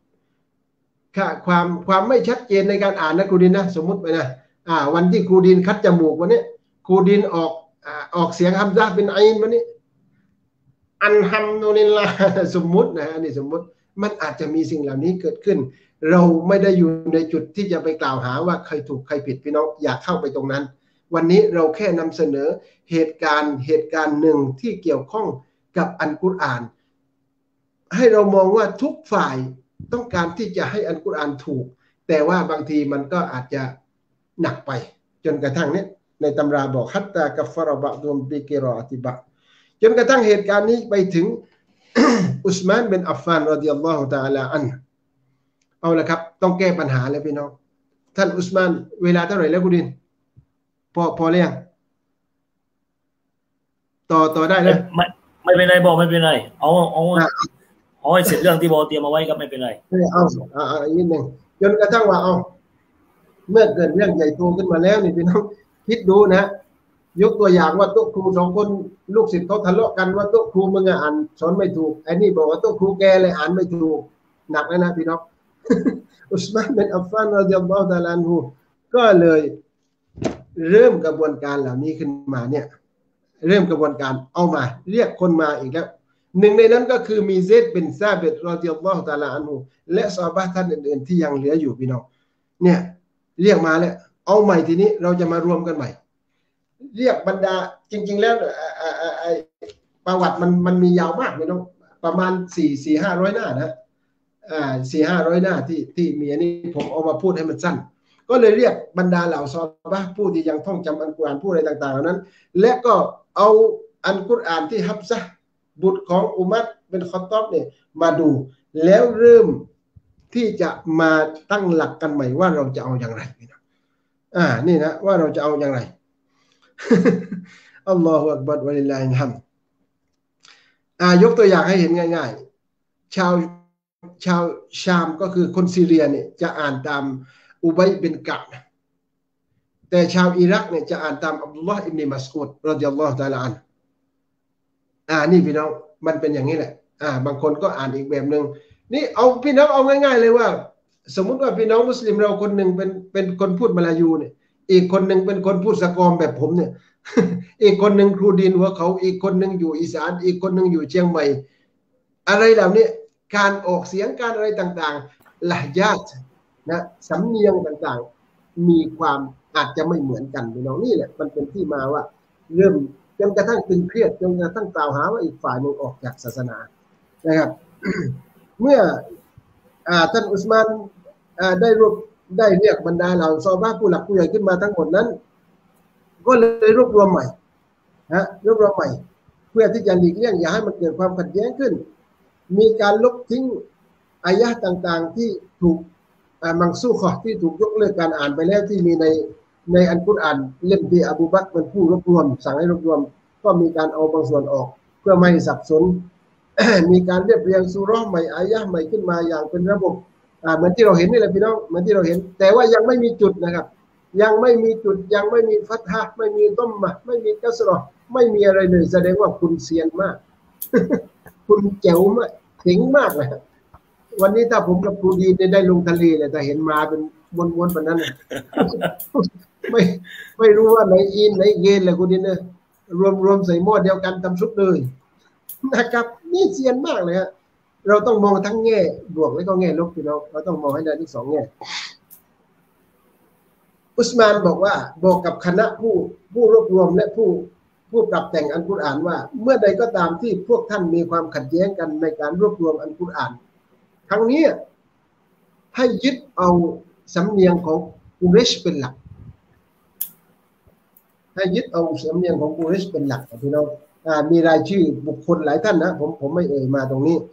ความไม่ชัดเจนในการอ่านนะครูดินนะสมมุติไปนะวันที่ครูดินคัดจมูกวันนี้ครูดินออกเสียงฮัมซะห์เป็นไอนวันนี้อัลฮัมดุลิลลาห์สมมุตินะอันนี้สมมุติมันอาจจะมีสิ่งเหล่านี้เกิดขึ้นเราไม่ได้อยู่ในจุดที่จะไปกล่าวหาว่าใครถูกใครผิดพี่น้องอย่าเข้าไปตรงนั้นวันนี้เราแค่นำเสนอเหตุการณ์หนึ่งที่เกี่ยวข้องกับอัลกุรอานให้เรามองว่าทุกฝ่ายต้องการที่จะให้อัลกุรอานถูกแต่ว่าบางทีมันก็อาจจะหนักไปจนกระทั่งนี้ในตำราบอกฮัตตากัฟฟะรบะดุมบิกิรออติบะจนกระทั่งเหตุการณ์นี้ไปถึง อุสมานบินอัฟฟานรอฎิยัลลอฮุตะอาลาอันฮุเอาละครับต้องแก้ปัญหาเลยพี่น้องท่านอุสมานเวลาเท่าไหร่แล้วคุณดินพอแล้วยังต่อได้เลยไม่เป็นไรบอกไม่เป็นไรเอาให้เสร็จเรื่องที่บอกเตรียมเอาไว้ก็ไม่เป็นไรเอาอีกนิดนึงจนกระทั่งว่าเมื่อเกิดเรื่องใหญ่โตขึ้นมาแล้วนี่พี่น้องคิดดูนะยกตัวอย่างว่าโต๊ะครู2คนลูกศิษย์เขาทะเลาะกันว่าโต๊ะครูมึงอ่านสอนไม่ถูกไอ้นี่บอกว่าโต๊ะครูแกเลยอ่านไม่ถูกหนักแล้วนะพี่น้อง อุสมานบินอัฟฟานรอฎิยัลลอฮุตะอาลาอันฮุก็เลยเริ่มกระบวนการเหล่านี้ขึ้นมาเนี่ยเริ่มกระบวนการเอามาเรียกคนมาอีกแล้วหนึ่งในนั้นก็คือมีเซดบินซาบิดรอฎิยัลลอฮุตะอาลาอันฮุและซอฮาบะห์ท่านอื่นๆที่ยังเหลืออยู่พี่น้องเนี่ยเรียกมาแล้วเอาใหม่ทีนี้เราจะมารวมกันใหม่เรียกบรรดาจริงๆแล้วประวัติมันมียาวมากพี่น้องประมาณ400-500 หน้านะ400-500 หน้าที่มีอันนี้ผมเอามาพูดให้มันสั้นก็เลยเรียกบรรดาเหล่าซอฮาบะห์ผู้ที่ยังท่องจำอัลกุรอานผู้อะไรต่างๆเหล่านั้นและก็เอาอัลกุรอานที่ฮับซะห์บุตรของอุมัรบินค็อฏฏอบเนี่ยมาดูแล้วเริ่มที่จะมาตั้งหลักกันใหม่ว่าเราจะเอาอย่างไรพี่น้องนี่นะว่าเราจะเอาอย่างไร อัลลอฮฺอักบัรวะลิลลาฮิลฮัมด์ยกตัวอย่างให้เห็นง่ายๆชาวชามก็คือคนซีเรียเนี่ยจะอ่านตามอุบัยบินกะบแต่ชาวอิรักเนี่ยจะอ่านตามอับดุลลอฮ์อิบนุมัสอูดรอฎิยัลลอฮุตะอาลาอันฮุนี่พี่น้องมันเป็นอย่างนี้แหละบางคนก็อ่านอีกแบบหนึ่งนี่เอาพี่น้องเอาง่ายๆเลยว่าสมมุติว่าพี่น้องมุสลิมเราคนหนึ่งเป็นคนพูดมลายูเนี่ยอีกคนหนึ่งเป็นคนพูดสะกอมแบบผมเนี่ย อีกคนหนึ่งครูดินหัวเขาอีกคนหนึ่งอยู่อีสานอีกคนหนึ่งอยู่เชียงใหม่อะไรเหล่านี้การออกเสียงการอะไรต่างๆละญาตินะสำเนียงต่างๆมีความอาจจะไม่เหมือนกันพี่น้องนี่แหละมันเป็นที่มาว่าเริ่มจนกระทั่งตึงเครียดจนกระทั่งกล่าวหาว่าอีกฝ่ายหนึ่งออกจากศาสนานะครับ เมื่อท่านอุสมานได้เรียกบรรดาเหล่าซอฮาบะห์ผู้หลักผู้ใหญ่ขึ้นมาทั้งหมดนั้น ก็เลยรวบรวมใหม่รวบรวมใหม่เพื่อที่จะหลีกเลี่ยงอย่าให้มันเกิดความขัดแย้งขึ้นมีการลบทิ้งอายะห์ต่างๆที่ถูกมังซูขะที่ถูกยกเลิกการอ่านไปแล้วที่มีในอัลกุรอานเล่มที่อบูบักรเป็นผู้รวบรวมสั่งให้รวบรวมก็มีการเอาบางส่วนออกเพื่อไม่ให้สับสน มีการเรียบเรียงซูเราะห์ใหม่อายะห์ใหม่ขึ้นมาอย่างเป็นระบบเหมือนที่เราเห็นนี่แหละพี่น้องเหมือนที่เราเห็นแต่ว่ายังไม่มีจุดนะครับยังไม่มีจุดยังไม่มีฟัตฮะห์ไม่มีดัมมะห์ไม่มีกัสเราะห์ไม่มีอะไรเลยแสดงว่าคุณเซียนมาก คุณเจ๋วมากเจ๋งมากเลยวันนี้ถ้าผมกับครูดีได้ลงทะเลเลยแต่เห็นมาเป็นม้วนๆแบบนั้น ไม่รู้ว่าไหนอินไหนเกนเลยครูดีเนี่ยรวมใส่หม้อเดียวกันทำซุปเลยนะครับนี่เซียนมากเลยฮะเราต้องมองทั้งแง่บวกและก็แง่ลบพี่น้องเราต้องมองให้ได้ทั้งสองแง่อุสมานบอกกับคณะผู้รวบรวมและผู้ปรับแต่งอัลกุรอานว่าเมื่อใดก็ตามที่พวกท่านมีความขัดแย้งกันในการรวบรวมอัลกุรอานครั้งนี้ให้ยึดเอาสำเนียงของกุเรชเป็นหลักให้ยึดเอาสำเนียงของกุเรชเป็นหลักพี่น้องมีรายชื่อบุคคลหลายท่านนะผมไม่เอ่ยมาตรงนี้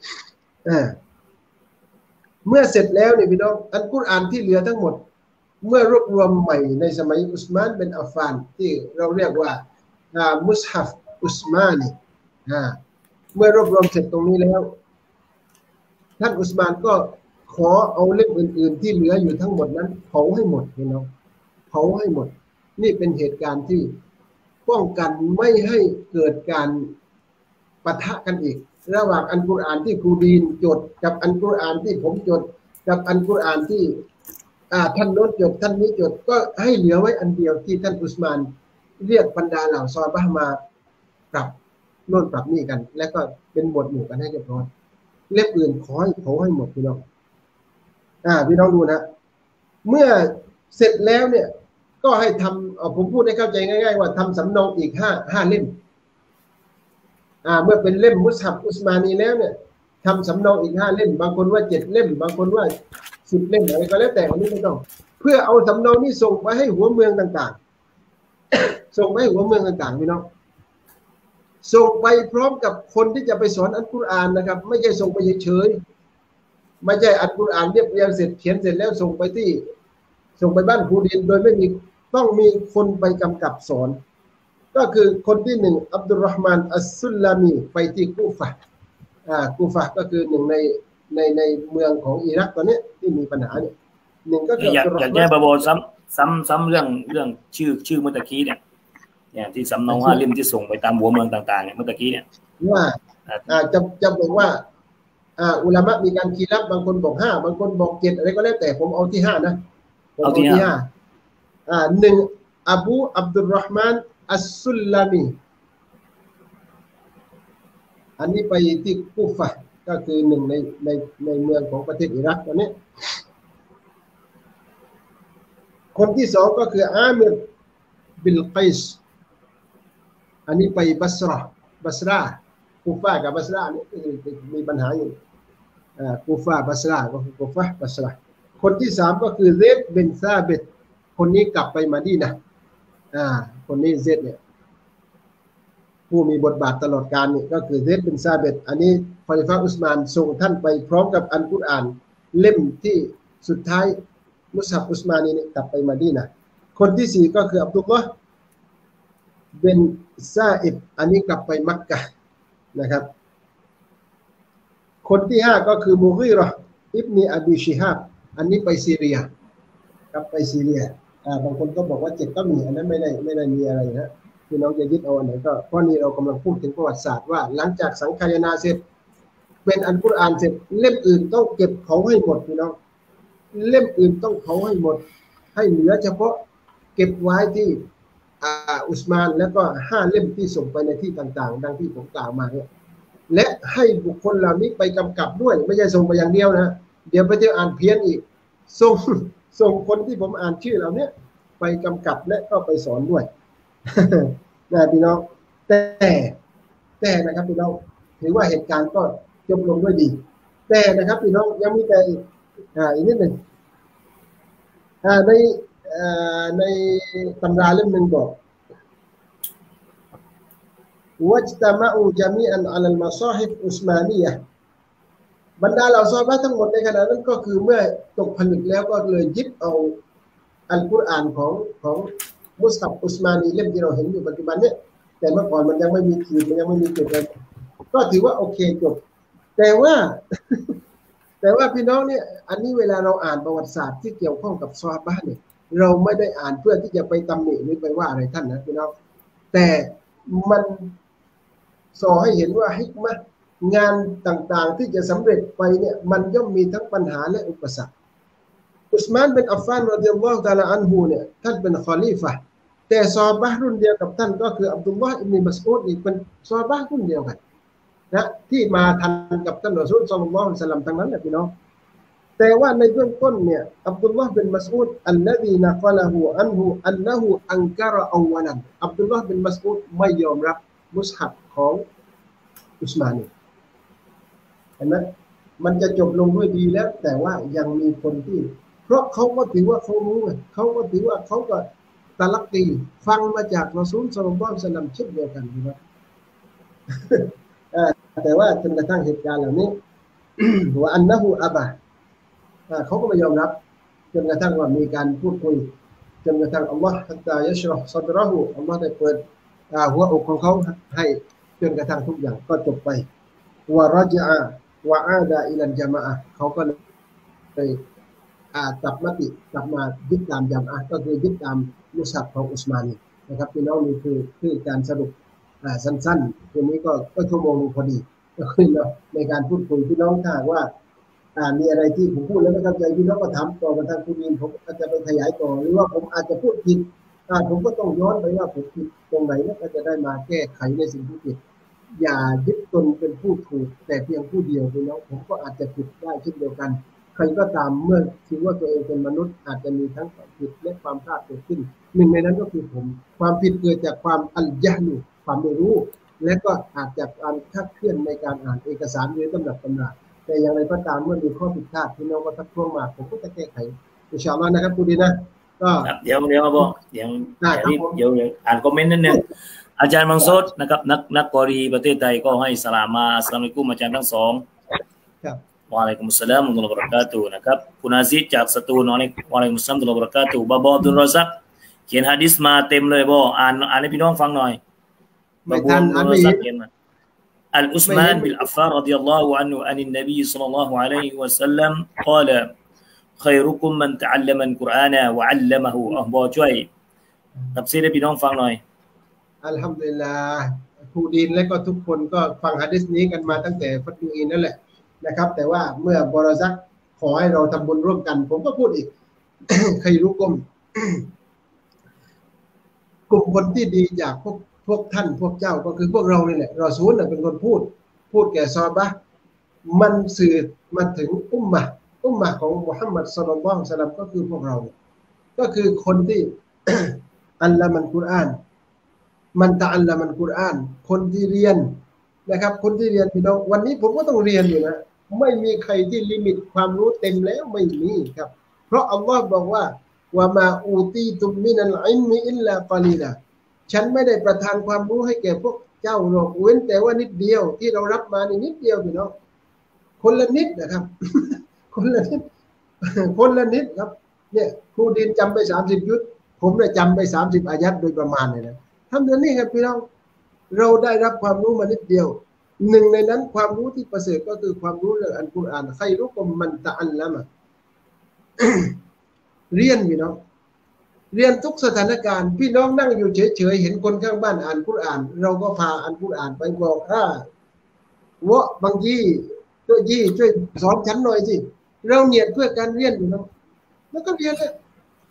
เมื่อเสร็จแล้วเนี่ยพี่น้องอัลกุรอานที่เหลือทั้งหมดเมื่อรวบรวมใหม่ในสมัยอุสมานเป็นอัฟฟานที่เราเรียกว่ามุสฮัฟอุสมานีเมื่อรวบรวมเสร็จตรงนี้แล้วท่านอุสมานก็ขอเอาเล่มอื่นๆที่เหลืออยู่ทั้งหมดนั้นเผาให้หมดพี่น้องเผาให้หมดนี่เป็นเหตุการณ์ที่ป้องกันไม่ให้เกิดการปะทะกันอีกระหว่างอัลกุรอานที่ครูดีนจดกับอัลกุรอานที่ผมจดกับอัลกุรอานที่ท่านโน้นจดท่านนี้จดก็ให้เหลือไว้อันเดียวที่ท่านอุสมานเรียกบรรดาเหล่าซอฮาบะห์มาปรับโน่นปรับนี่กันแล้วก็เป็นหมวดหมู่กันให้เรียบร้อยเล่มอื่นขอให้เผาให้หมดพี่น้องพี่น้องดูนะเมื่อเสร็จแล้วเนี่ยก็ให้ทำผมพูดให้เข้าใจง่ายๆว่าทำสำเนาอีกห้าเล่มเมื่อเป็นเล่มมุสฮัฟอุสมานีแล้วเนี่ยทำสำเนาอีก5 เล่มบางคนว่า7 เล่มบางคนว่า10 เล่มอะไรก็แล้วแต่อันนี้ไม่ต้องเพื่อเอาสำเนานี้ส่งไปให้หัวเมืองต่างๆ ส่งไปให้หัวเมืองต่างๆพี่น้องส่งไปพร้อมกับคนที่จะไปสอนอัลกุรอานนะครับไม่ใช่ส่งไปเฉยๆไม่ใช่อัลกุรอานเรียบเรียงเสร็จเขียนเสร็จแล้วส่งไปบ้านครูดินโดยไม่มีต้องมีคนไปกำกับสอนก็คือคนที่1อับดุลเราะห์มานอัสซุลลามีไปที่กูฟะกูฟะก็คือหนึ่งในเมืองของอิรักตอนนี้ที่มีปัญหาเนี่ยหนึ่งก็คืออยากแก้บาโบซ้ำเรื่องชื่อเมื่อกี้เนี่ยที่สำเนา5 เล่มที่ส่งไปตามหัวเมืองต่างๆเนี่ยเมื่อกี้เนี่ยว่าจะบอกว่าอุลามะมีการคีรับบางคนบอก5บางคนบอก7อะไรก็แล้วแต่ผมเอาที่5นะผมเอาที่5 1อบูอับดุลเราะห์มานอัสซุลลามีอันนี้ไปที่กูฟะก็คือหนึ่งในเมืองของประเทศอิรักตอนนี้คนที่2ก็คืออามิรบิลไกซอันนี้ไปบัสรากูฟะกับบัสรานี่มีปัญหาอยู่กูฟะบัสราก็คือกูฟะบัสราคนที่3ก็คือเซดบินซาบิตคนนี้กลับไปมาดีนะคนนี้เซดเนี่ยผู้มีบทบาทตลอดการนี่ก็คือเซดบินซาบิตอันนี้คอลิฟะอุสมานส่งท่านไปพร้อมกับอัลกุรอานเล่มที่สุดท้ายมุสฮัฟอุสมานีนี่กลับไปมาดีนะคนที่4ก็คืออับดุลลอฮ์บินซาอิบอันนี้กลับไปมักกะห์นะครับคนที่5ก็คือมุฆีเราะห์อิบนีอบีชิฮาบอันนี้ไปซีเรียกลับไปซีเรียบางคนก็บอกว่า7ก็มีอันนั้นไม่ได้มีอะไรนะพี่น้องจะยึดเอาอันไหนก็เพราะนี่เรากำลังพูดถึงประวัติศาสตร์ว่าหลังจากสังคายนาเสร็จเป็นอัลกุรอานเสร็จเล่มอื่นต้องเก็บเผาให้หมดพี่น้องเล่มอื่นต้องเผาให้หมดให้เหลือเฉพาะเก็บไว้ที่อุสมานแล้วก็5 เล่มที่ส่งไปในที่ต่างๆดังที่ผมกล่าวมาเนี่ยและให้บุคคลเหล่านี้ไปกำกับด้วยไม่ใช่ส่งไปอย่างเดียวนะเดี๋ยวไปเที่ยวอ่านเพี้ยนอีกส่งคนที่ผมอ่านชื่อเหล่านี้ไปกำกับและก็ไปสอนด้วย นะพี่น้องแต่นะครับพี่น้องถือว่าเหตุการณ์ก็จบลงด้วยดีแต่นะครับพี่น้องยังมีแต่อีกนิดหนึ่งในตำราเล่มหนึ่งบอกวัจตะมะอูจามีอันอัลมาซอฮิบอุสมานียะบรรดาเหล่าซอฮาบะห์ทั้งหมดในขณะนั้นก็คือเมื่อตกผลึกแล้วก็เลยยึดเอาอัลกุรอานของมุสฮับอุสมานีเล่มที่เราเห็นอยู่ปัจจุบันเนี่ยแต่เมื่อก่อนมันยังไม่มีขีดมันยังไม่มีจุดเลยก็ถือว่าโอเคจบแต่ว่าพี่น้องเนี่ยอันนี้เวลาเราอ่านประวัติศาสตร์ที่เกี่ยวข้องกับซอฮาบะห์เนี่ยเราไม่ได้อ่านเพื่อที่จะไปตำหนิหรือไปว่าอะไรท่านนะพี่น้องแต่มันสอนให้เห็นว่าฮิกมะห์งานต่างๆที่จะสำเร็จไปเนี่ยมันย่อมมีทั้งปัญหาและอุปสรรคอุสมานเป็นอัฟฟานรอฎิยัลลอฮุตะอาลาอันฮุเนี่ยท่านเป็นคอลีฟะห์แต่ซอฮาบะห์รุ่นเดียวกับท่านก็คืออับดุลลอฮ์อิบนุมัสอูดนี่เป็นซอฮาบะห์รุ่นเดียวกันนะที่มาทันกับท่านรอซูลศ็อลลัลลอฮุอะลัยฮิวะซัลลัมทั้งนั้นแหละพี่น้องแต่ว่าในเบื้องต้นเนี่ยอับดุลลอฮ์บินมัสอูดอัลลซีนะกะละฮูอันฮุอันนะฮูอันกะรออัวลันอับดุลลอฮ์บินมัสอูดไม่ยอมรับมุสฮับของอุสมานีเห็นไหมมันจะจบลงด้วยดีแล้วแต่ว่ายังมีคนที่เพราะเขาก็ถือว่าเขารู้เขาก็ถือว่าเขาก็ตะลักตีฟังมาจากรอซูลศ็อลลัลลอฮุอะลัยฮิวะซัลลัมเช่นเดียวกันนะครับแต่ว่าจนกระทั่งเหตุการณ์เหล่านี้ ว่าอันนะฮูอะบะเขาก็ไม่ยอมรับจนกระทั่งว่ามีการพูดคุยจนกระทั่งอัลลอฮฺฮัตตายัชรอฮ์ซัดเราะฮูอัลลอฮฺได้เปิดหัวอกของเขาให้จนกระทั่งทุกอย่างก็จบไปวะรอญะวะอาดะอิลัลญะมาอะห์เขาก็เลยกลับมายึดตามญะมาอะห์ก็คือยึดตามมุสฮับของอุสมานีนะครับพี่น้องนี่คือการสรุปสั้นๆทีนี้ก็ชั่วโมงนึงพอดีก็คือในการพูดคุยพี่น้องถ้าว่ามีอะไรที่ผมพูดแล้วไม่เข้าใจพี่น้องก็ถามต่อมาทางคุณยินผมอาจจะไปขยายต่อหรือว่าผมอาจจะพูดผิดผมก็ต้องย้อนไปว่าผมผิดตรงไหนแล้วก็จะได้มาแก้ไขในสิ่งที่ผิดอย่ายึดตนเป็นผู้ถูกแต่เพียงผู้เดียวพี่น้องผมก็อาจจะผิดได้เช่นเดียวกันใครก็ตามเมื่อคิดว่าตัวเองเป็นมนุษย์อาจจะมีทั้งความผิดและความพลาดเกิดขึ้นหนึ่งในนั้นก็คือผมความผิดเกิดจากความอัลญะห์ความไม่รู้และก็อาจจะการคลาดเคลื่อนในการอ่านเอกสารหรือตำรับตำราแต่อย่างไรก็ตามเมื่อมีข้อผิดพลาดพี่น้องก็ทักท้วงมาผมก็จะแก้ไขอินชาอัลลอฮ์นะครับคุณดีนะก็เดี๋ยวบอกเดี๋ยวอ่านคอมเมนต์นิดนึงอาจารย์มังซุดนะครับนักกอรีประเทศไทยก็ให้สลามมาอัสสลามุอะลัยกุมอาจารย์ทั้งสองครับวะอะลัยกุมุสสลามวะเราะห์มะตุลลอฮิวะบะเราะกาตุฮ์นะครับคุณอาซิดจากสตูลวะอะลัยกุมุสสลามวะเราะห์มะตุลลอฮิวะบะเราะกาตุฮ์บาบออับดุลรอซักเขียนหะดีษมาเต็มเลยบ่อ่านให้พี่น้องฟังหน่อยบาบออับดุลรอซักเขียนมาالعثمان بن عفان رضي الله عنه عن النبي صلى الله عليه وسلم قال خيركم من تعلم القرآن وعلمه บ่ช่วยตัฟซีรให้พี่น้องฟังหน่อยอัลฮัมดุลิลลาห์ผู้ดีนและก็ทุกคนก็ฟังหะดีษนี้กันมาตั้งแต่ฟัตอีนั่นแหละนะครับแต่ว่าเมื่อบรอซักขอให้เราทำบุญร่วมกันผมก็พูดอีก ใครรู้กลุ่มคนที่ดีจากพวกท่านพวกเจ้าก็คือพวกเรานี่แหละรอซูลเป็นคนพูดแก่ซอฮาบะห์มันสื่อมาถึงอุมมะห์ของมุฮัมมัดศ็อลลัลลอฮุอะลัยฮิวะซัลลัมก็คือพวกเราก็คือคนที่ อัลลอฮ์มันกุรอานมันตะอัลลอฮ์มันกุรอานคนที่เรียนนะครับคนที่เรียนพี่น้องวันนี้ผมก็ต้องเรียนอยู่นะไม่มีใครที่ลิมิตความรู้เต็มแล้วไม่มีครับเพราะอัลลอฮ์บอกว่าวะมาอูตีตุมมินัลอิลมิอิลลากะลีลาฉันไม่ได้ประทานความรู้ให้แก่พวกเจ้าหรอกเว้นแต่ว่านิดเดียวที่เรารับมานี่นิดเดียวพี่น้องคนละนิดนะครับ คนละนิดครับเนี่ยครูดินจำไป30ยุทธผมได้จำไป30อายัดโดยประมาณเลยนะทำอย่างนี้ครับพี่น้องเราได้รับความรู้มานิดเดียวหนึ่งในนั้นความรู้ที่ประเสริฐก็คือความรู้เรื่องอัลกุรอานใครรู้ก็มันตะอัลละมะ เรียนพี่น้องเรียนทุกสถานการณ์พี่น้องนั่งอยู่เฉยๆเห็นคนข้างบ้านอ่านกุรอานเราก็พาอ่านกุรอานไปบอกวะบางทีช่วยสอนฉันหน่อยสิเราเนียดเพื่อการเรียนอยู่น้องแล้วก็เรียนเลย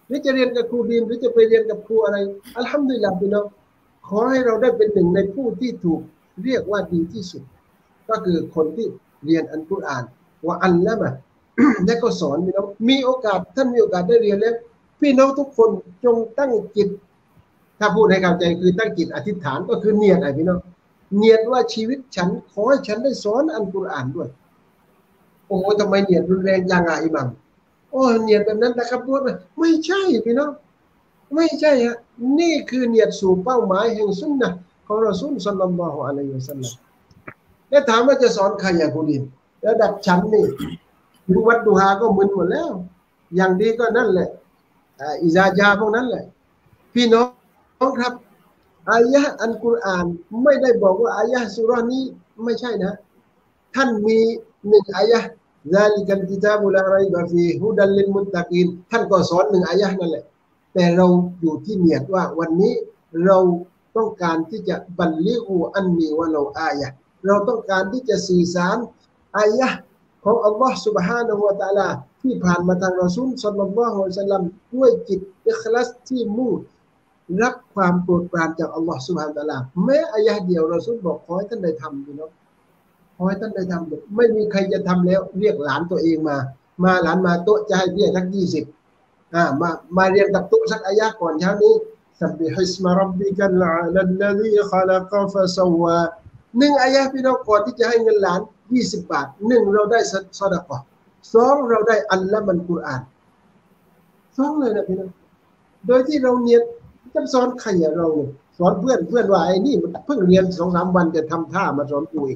หรือจะเรียนกับครูดีนหรือจะไปเรียนกับครูอะไรอัลฮัมดุลิลลาห์พี่น้องขอให้เราได้เป็นหนึ่งในผู้ที่ถูกเรียกว่าดีที่สุดก็คือคนที่เรียนอัลกุรอานว่าอัลละมะ และก็สอนพี่น้องมีโอกาสท่านมีโอกาสได้เรียนแล้วพี่น้องทุกคนจงตั้งจิตถ้าพูดให้เข้าใจคือตั้งจิตอธิษฐานก็คือเนียดไอ้พี่น้องเนียดว่าชีวิตฉันขอให้ฉันได้สอนอัลกุรอานด้วยโอ้ทำไมเนียดรุนแรงจังอ่ะอิหมัมโอ้เนียดแบบนั้นนะครับพูดไม่ใช่พี่น้องไม่ใช่ฮะนี่คือเนียดสู่เป้าหมายแห่งสุนนะของรอซูลศ็อลลัลลอฮุอะลัยฮิวะซัลลัมแล้วถามว่าจะสอนใครอ่ะคุณดินระดับชั้นนี่ถึงวัดดูฮาก็มึนหมดแล้วอย่างดีก็นั่นแหละอิซาจาพวกนั้นแหละพี่น้องครับอายะห์อัลกุรอานไม่ได้บอกว่าอายะห์ซูเราะห์นี้ไม่ใช่นะท่านมีหนึ่งอายะห์ซาลิกัลกิตาบุลาไรบะฟีฮุดัลลิลมุตตะกีนท่านก็สอนหนึ่งอายะห์นั่นแหละแต่เราอยู่ที่เนียดว่าวันนี้เราต้องการที่จะบัลลิกูอันนีวะเราอายะห์เราต้องการที่จะสื่อสารอายะห์ของอัลลอฮ์ سبحانه และ تعالى ที่ผ่านมาทางรอซูลศ็อลลัลลอฮุอะลัยฮิวะซัลลัมด้วยจิตอิคลาสที่มุ่งรับความโปรดปรานจากอัลลอฮ์ سبحانه และ تعالى แม้อายะห์เดียวรอซูลบอกขอให้ท่านได้ทำพี่น้องขอให้ท่านได้ทำไม่มีใครจะทำแล้วเรียกหลานตัวเองมาหลานมาโต๊ะจะให้เบี้ยสัก20มาเรียนกับโต๊ะสักอายะห์ก่อนเช้านี้ซับบิฮิสมะร็อบบิกัลอาลัลลซีคอลักฟะซอวาหนึ่งอายะห์พี่น้องก่อนที่จะให้เงินหลาน20 บาทหนึ่งเราได้ซอดะกอฮ์สองเราได้อัลละมันกุรอานสองเลยนะพี่น้องโดยที่เราเนียดจะสอนใครเราสอนเพื่อนว่าไอ้นี่มันเพิ่งเรียน2-3 วันจะทำท่ามาสอนกูอีก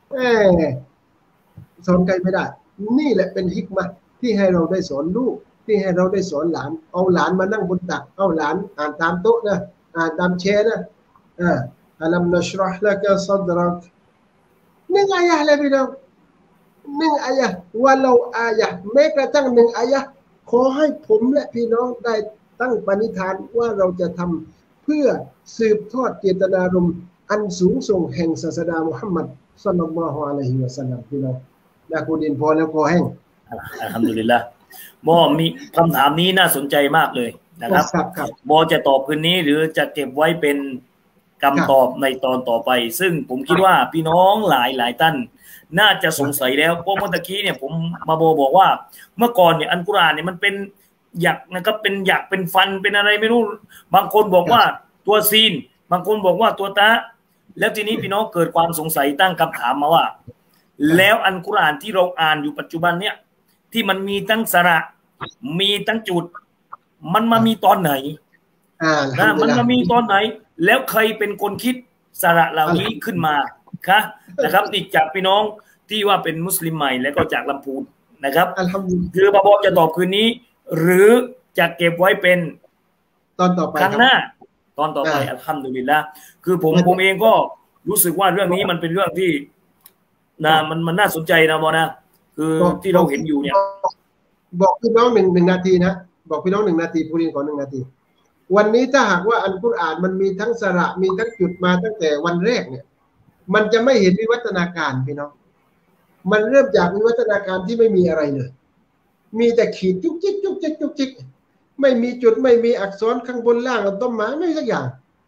สอนใครไม่ได้นี่แหละเป็นฮิกมะห์ที่ให้เราได้สอนลูกที่ให้เราได้สอนหลานเอาหลานมานั่งบนตักเอาหลานอ่านตามโต๊ะนะอ่านตามแชร์นะอัลัมนัชเราะห์ละกะซัดรักหนึ่งอายะห์เลยพี่น้องหนึ่งอายะห์ว่าเราอายะห์แม้กระทั่งหนึ่งอายะห์ขอให้ผมและพี่น้องได้ตั้งปณิธานว่าเราจะทำเพื่อสืบทอดเจตนารมณ์อันสูงส่งแห่งศาสดามุฮัมมัดศ็อลลัลลอฮุอะลัยฮิวะซัลลัมพี่น้องนะกูดินพอแล้วพอแห้งอัลฮัมดุลิลละห์บอมีคำถามนี้น่าสนใจมากเลยนะครับบอจะตอบคืนนี้หรือจะเก็บไว้เป็นคำตอบในตอนต่อไปซึ่งผมคิดว่าพี่น้องหลายท่านน่าจะสงสัยแล้วเพราะเมื่อกี้เนี่ยผมมาบอกว่าเมื่อก่อนเนี่ยอัลกุรอานเนี่ยมันเป็นหยักนะครับเป็นหยักเป็นฟันเป็นอะไรไม่รู้บางคนบอกว่าตัวซีนบางคนบอกว่าตัวตาแล้วทีนี้พี่น้องเกิดความสงสัยตั้งคำถามมาว่าแล้วอัลกุรอานที่เราอ่านอยู่ปัจจุบันเนี่ยที่มันมีทั้งสระมีทั้งจุดมันมามีตอนไหนมันมามีตอนไหนแล้วใครเป็นคนคิดสระเหล่านี้ขึ้นมาคะนะครับนี่จากพี่น้องที่ว่าเป็นมุสลิมใหม่แล้วก็จากลำพูนนะครับคือบาบอกจะตอบคืนนี้หรือจะเก็บไว้เป็นตอนต่อไปครั้งหน้าตอนต่อไปอัลฮัมดุลิลละห์คือผมเองก็รู้สึกว่าเรื่องนี้มันเป็นเรื่องที่มันน่าสนใจนะบอนะคือที่เราเห็นอยู่เนี่ยบอกพี่น้องหนึ่งนาทีนะบอกพี่น้อง1 นาทีผู้เรียนขอ1 นาทีวันนี้ถ้าหากว่าอัลกุรอานมันมีทั้งสระมีทั้งจุดมาตั้งแต่วันแรกเนี่ยมันจะไม่เห็นวิวัฒนาการพี่น้องมันเริ่มจากวิวัฒนาการที่ไม่มีอะไรเลยมีแต่ขีดจุกจิกจุกจิกจุกจิกไม่มีจุดไม่มีอักษรข้างบนล่างต้นไม้ไม่สักอย่าง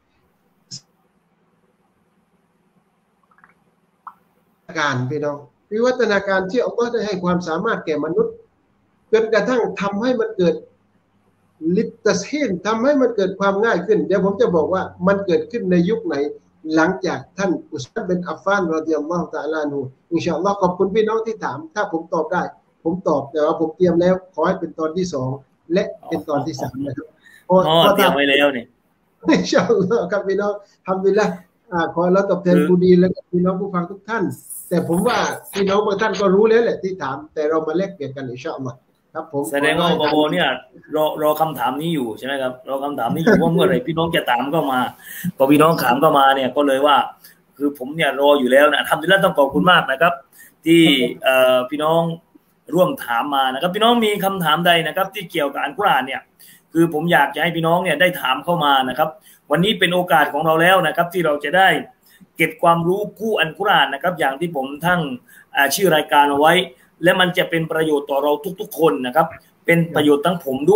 การพี่น้องวิวัฒนาการที่อัลลอฮ์ได้ให้ความสามารถแก่มนุษย์จนกระทั่งทำให้มันเกิดลิตตัสฮีนทำให้มันเกิดความง่ายขึ้นเดี๋ยวผมจะบอกว่ามันเกิดขึ้นในยุคไหนหลังจากท่านอุสมานบินอัฟฟานรอฎิยัลลอฮุตะอาลาอันฮุอินชาอัลลอฮ์ขอบคุณพี่น้องที่ถามถ้าผมตอบได้ผมตอบแต่ว่าผมเตรียมแล้วขอให้เป็นตอนที่2และเป็นตอนที่3นะครับเตรียมไว้แล้วนี่อินชาอัลลอฮ์ครับพี่น้องอัลฮัมดุลิลละห์ขอเราตอบแทนผู้ดีและพี่น้องผู้ฟังทุกท่านแต่ผมว่าพี่น้องบางท่านก็รู้แล้วแหละที่ถามแต่เรามาแลกเปลี่ยนกันอินชาอัลลอฮ์ครับผมแสดงว่าบโบเนี่ยรอคำถามนี้อยู่ใช่ไหมครับรอคำถามนี้อยู่ว่าเมื่อไหร่พี่น้องจะถามก็มาพอพี่น้องถามก็มาเนี่ยก็เลยว่าคือผมเนี่ยรออยู่แล้วนะทำดีแล้วต้องขอบคุณมากนะครับที่พี่น้องร่วมถามมานะครับพี่น้องมีคำถามใดนะครับที่เกี่ยวกับอัลกุรอานเนี่ยคือผมอยากจะให้พี่น้องเนี่ยได้ถามเข้ามานะครับวันนี้เป็นโอกาสของเราแล้วนะครับที่เราจะได้เก็บความรู้คู่อัลกุรอานนะครับอย่างที่ผมทั้งชื่อรายการเอาไว้และมันจะเป็นประโยชน์ต่อเราทุกๆคนนะครับเป็นประโยชน์ทั้งผมด้วย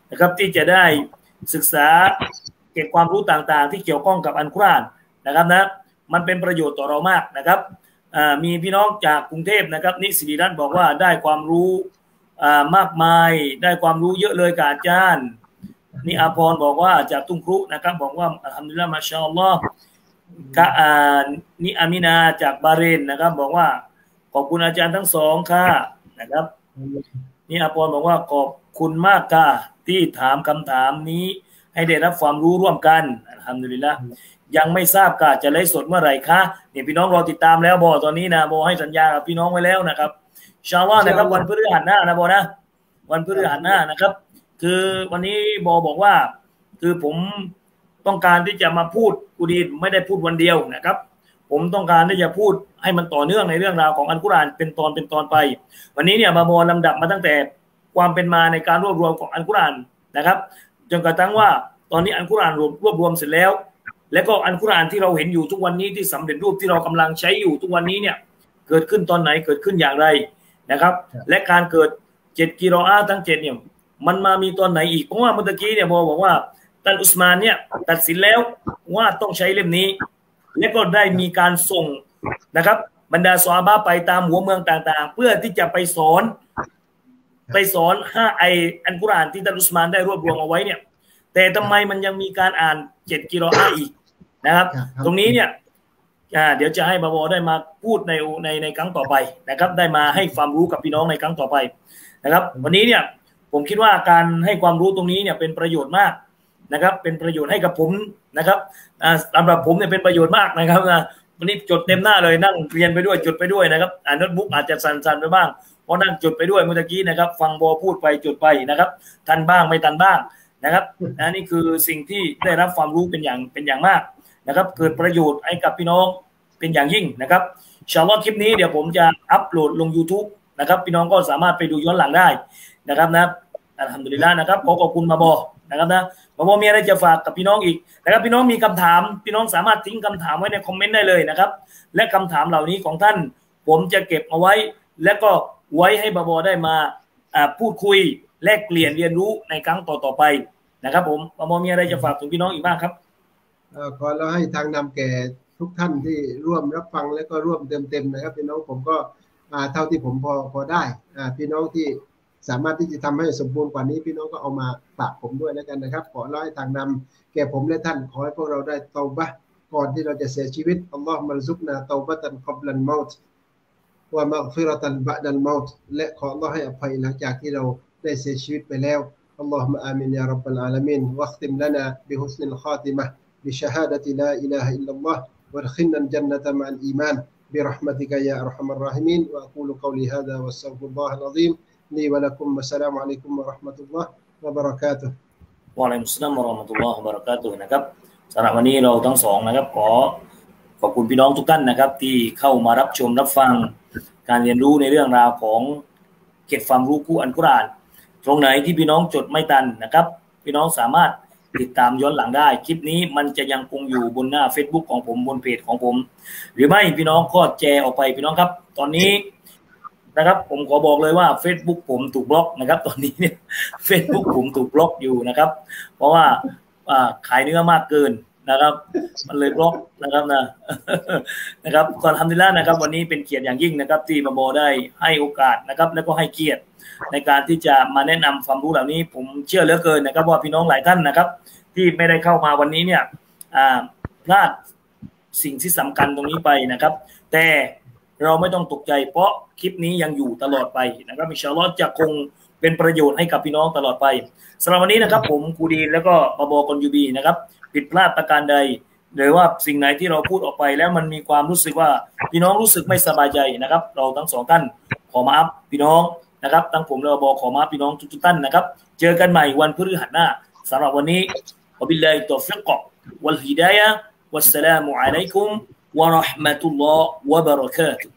นะครับที่จะได้ศึกษาเก็บความรู้ต่างๆที่เกี่ยวข้องกับอัลกุรอานนะครับนะมันเป็นประโยชน์ต่อเรามากนะครับมีพี่น้องจากกรุงเทพนะครับนิสิริรัตน์บอกว่าได้ความรู้มากมายได้ความรู้เยอะเลยกับอาจารย์นี่อาพรบอกว่าจากตุ้งครุนะครับบอกว่าอัลฮัมดุลิลละห์มาชาอัลลอฮ์นี่อามินาจากบาห์เรนนะครับบอกว่าขอบคุณอาจารย์ทั้งสองค่ะนะครับนี่อาพรบอกว่าขอบคุณมากค่ะที่ถามคำถามนี้ให้ได้รับความรู้ร่วมกันอัลฮัมดุลิลละห์ยังไม่ทราบค่ะจะไลฟ์สดเมื่อไหร่คะเนี่ยพี่น้องรอติดตามแล้วบอตอนนี้นะบอให้สัญญากับพี่น้องไว้แล้วนะครับอินชาอัลลอฮ์นะครับวันพฤหัสหน้านะบอนะวันพฤหัสหน้านะครับคือวันนี้บอกว่าคือผมต้องการที่จะมาพูดกูดีไม่ได้พูดวันเดียวนะครับผมต้องการที่จะพูดให้มันต่อเนื่องในเรื่องราวของอัลกุรอานเป็นตอนไปวันนี้เนี่ยบอลำดับมาตั้งแต่ความเป็นมาในการรวบรวมของอัลกุรอานนะครับจนกระทั่งว่าตอนนี้อัลกุรอานรวบรวมเสร็จแล้วแล้วก็อัลกุรอานที่เราเห็นอยู่ทุกวันนี้ที่สำเร็จรูปที่เรากำลังใช้อยู่ทุกวันนี้เนี่ยเกิดขึ้นตอนไหนเกิดขึ้นอย่างไรนะครับและการเกิด7กิรออะห์ทั้ง7เนี่ยมันมามีตอนไหนอีกเพราะว่าเมื่อกี้เนี่ยบอกว่าท่านอุสมานเนี่ยตัดสินแล้วว่าต้องใช้เล่มนี้และก็ได้มีการส่งนะครับบรรดาซอฮาบะห์ไปตามหัวเมืองต่างๆเพื่อที่จะไปสอนอัลกุรอานที่ท่านอุสมานได้รวบรวมเอาไว้เนี่ยแต่ทำไมมันยังมีการอ่าน7กิรออะห์อีกนะครับตรงนี้เนี่ยเดี๋ยวจะให้บาวได้มาพูดในครั้งต่อไปนะครับได้มาให้ความรู้กับพี่น้องในครั้งต่อไปนะครับวันนี้เนี่ยผมคิดว่าการให้ความรู้ตรงนี้เนี่ยเป็นประโยชน์มากนะครับเป็นประโยชน์ให้กับผมนะครับสำหรับผมเนี่ยเป็นประโยชน์มากนะครับวันนี้จดเต็มหน้าเลยนั่งเรียนไปด้วยจดไปด้วยนะครับโน้ตบุ๊กอาจจะสั่นๆไปบ้างเพราะนั่งจดไปด้วยเมื่อกี้นะครับฟังบอพูดไปจดไปนะครับทันบ้างไม่ทันบ้างนะครับนี่คือสิ่งที่ได้รับความรู้เป็นอย่างมากนะครับเกิดประโยชน์ให้กับพี่น้องเป็นอย่างยิ่งนะครับอินชาอัลลอฮ์คลิปนี้เดี๋ยวผมจะอัปโหลดลง YouTube นะครับพี่น้องก็สามารถไปดูย้อนหลังได้นะครับนะอัลฮัมดุลิลละห์นะครับขอบคุณมาบอนะครับนะมาบอมีอะไรจะฝากกับพี่น้องอีกนะครับพี่น้องมีคำถามพี่น้องสามารถทิ้งคำถามไว้ในคอมเมนต์ได้เลยนะครับและคำถามเหล่านี้ของท่านผมจะเก็บเอาไว้และก็ไว้ให้บาบอได้มาพูดคุยแลกเปลี่ยนเรียนรู้ในครั้งต่อไปนะครับผมบาบอมีอะไรจะฝากถึงพี่น้องอีกบ้างครับขอเราให้ทางนำแก่ทุกท่านที่ร่วมรับฟังและก็ร่วมเต็มนะครับพี่น้องผมก็เท่าที่ผมพอได้พี่น้องที่สามารถที่จะทำให้สมบูรณ์กว่านี้พี่น้องก็เอามาฝากผมด้วยแล้วกันนะครับขอเราให้ทางนำแก่ผมและท่านขอให้พวกเราได้เตาบะห์ก่อนที่เราจะเสียชีวิตอัลลอฮฺมัรซุกนาเตาบะตันกับลันเมาต์ว่ามัฆฟิเราะตันบะดัลเมาต์และขออัลลอฮฺให้อภัยหลังจากที่เราได้เสียชีวิตไปแล้วอัลลอฮฺมะอามินยาร็อบบัลอาลามีนวัคติมลานาบิฮุสนิลคาติมะห์بشهادة لا إله إلا الله وادخلنا الجنة مع الإيمان برحمتك يا أرحم الراحمين وأقول قولي هذا واستغفر الله العظيم لي ولكم والسلام عليكم ورحمة الله وبركاته วะอะลัยกุมสสลามวะเราะห์มะตุลลอฮ์วะบะเราะกาตุฮ์นะครับสำหรับวันนี้เราทั้งสองนะครับขอบคุณพี่น้องทุกท่านนะครับที่เข้ามารับชมรับฟังการเรียนรู้ในเรื่องราวของเก็บความรู้อัลกุรอานตรงไหนที่พี่น้องจดไม่ทันนะครับพี่น้องสามารถติดตามย้อนหลังได้คลิปนี้มันจะยังคงอยู่บนหน้า Facebook ของผมบนเพจของผมหรือไม่พี่น้องก็แชร์ออกไปพี่น้องครับตอนนี้นะครับผมขอบอกเลยว่า Facebook ผมถูกบล็อกนะครับตอนนี้เนี่ย Facebook ผมถูกบล็อกอยู่นะครับเพราะว่าขายเนื้อมากเกินนะครับมันเลยบล็อกนะครับนะครับก่อนทำดีแล้วนะครับวันนี้เป็นเกียรติอย่างยิ่งนะครับที่มาโบได้ให้โอกาสนะครับแล้วก็ให้เกียรติในการที่จะมาแนะนำความรู้เหล่านี้ผมเชื่อเหลือเกินนะครับว่าพี่น้องหลายท่านนะครับที่ไม่ได้เข้ามาวันนี้เนี่ยพลาดสิ่งที่สำคัญตรงนี้ไปนะครับแต่เราไม่ต้องตกใจเพราะคลิปนี้ยังอยู่ตลอดไปนะครับอินชาอัลลอฮ์จะคงเป็นประโยชน์ให้กับพี่น้องตลอดไปสำหรับวันนี้นะครับผมครูดีนแล้วก็บาบอกอนยูบีนะครับผิดพลาดประการใดหรือว่าสิ่งไหนที่เราพูดออกไปแล้วมันมีความรู้สึกว่าพี่น้องรู้สึกไม่สบายใจนะครับเราทั้งสองท่านขอมาอัพพี่น้องนะครับทั้งผมและบาบอกขอมาพี่น้องทุกท่านนะครับเจอกันใหม่วันพฤหัสหน้าสำหรับวันนี้วะบิลลาฮิตตอฟิกวัลฮิดายะฮ์วัสสลามุอะลัยกุมวะเราะห์มะตุลลอฮ์วะบะเราะกาตุฮ์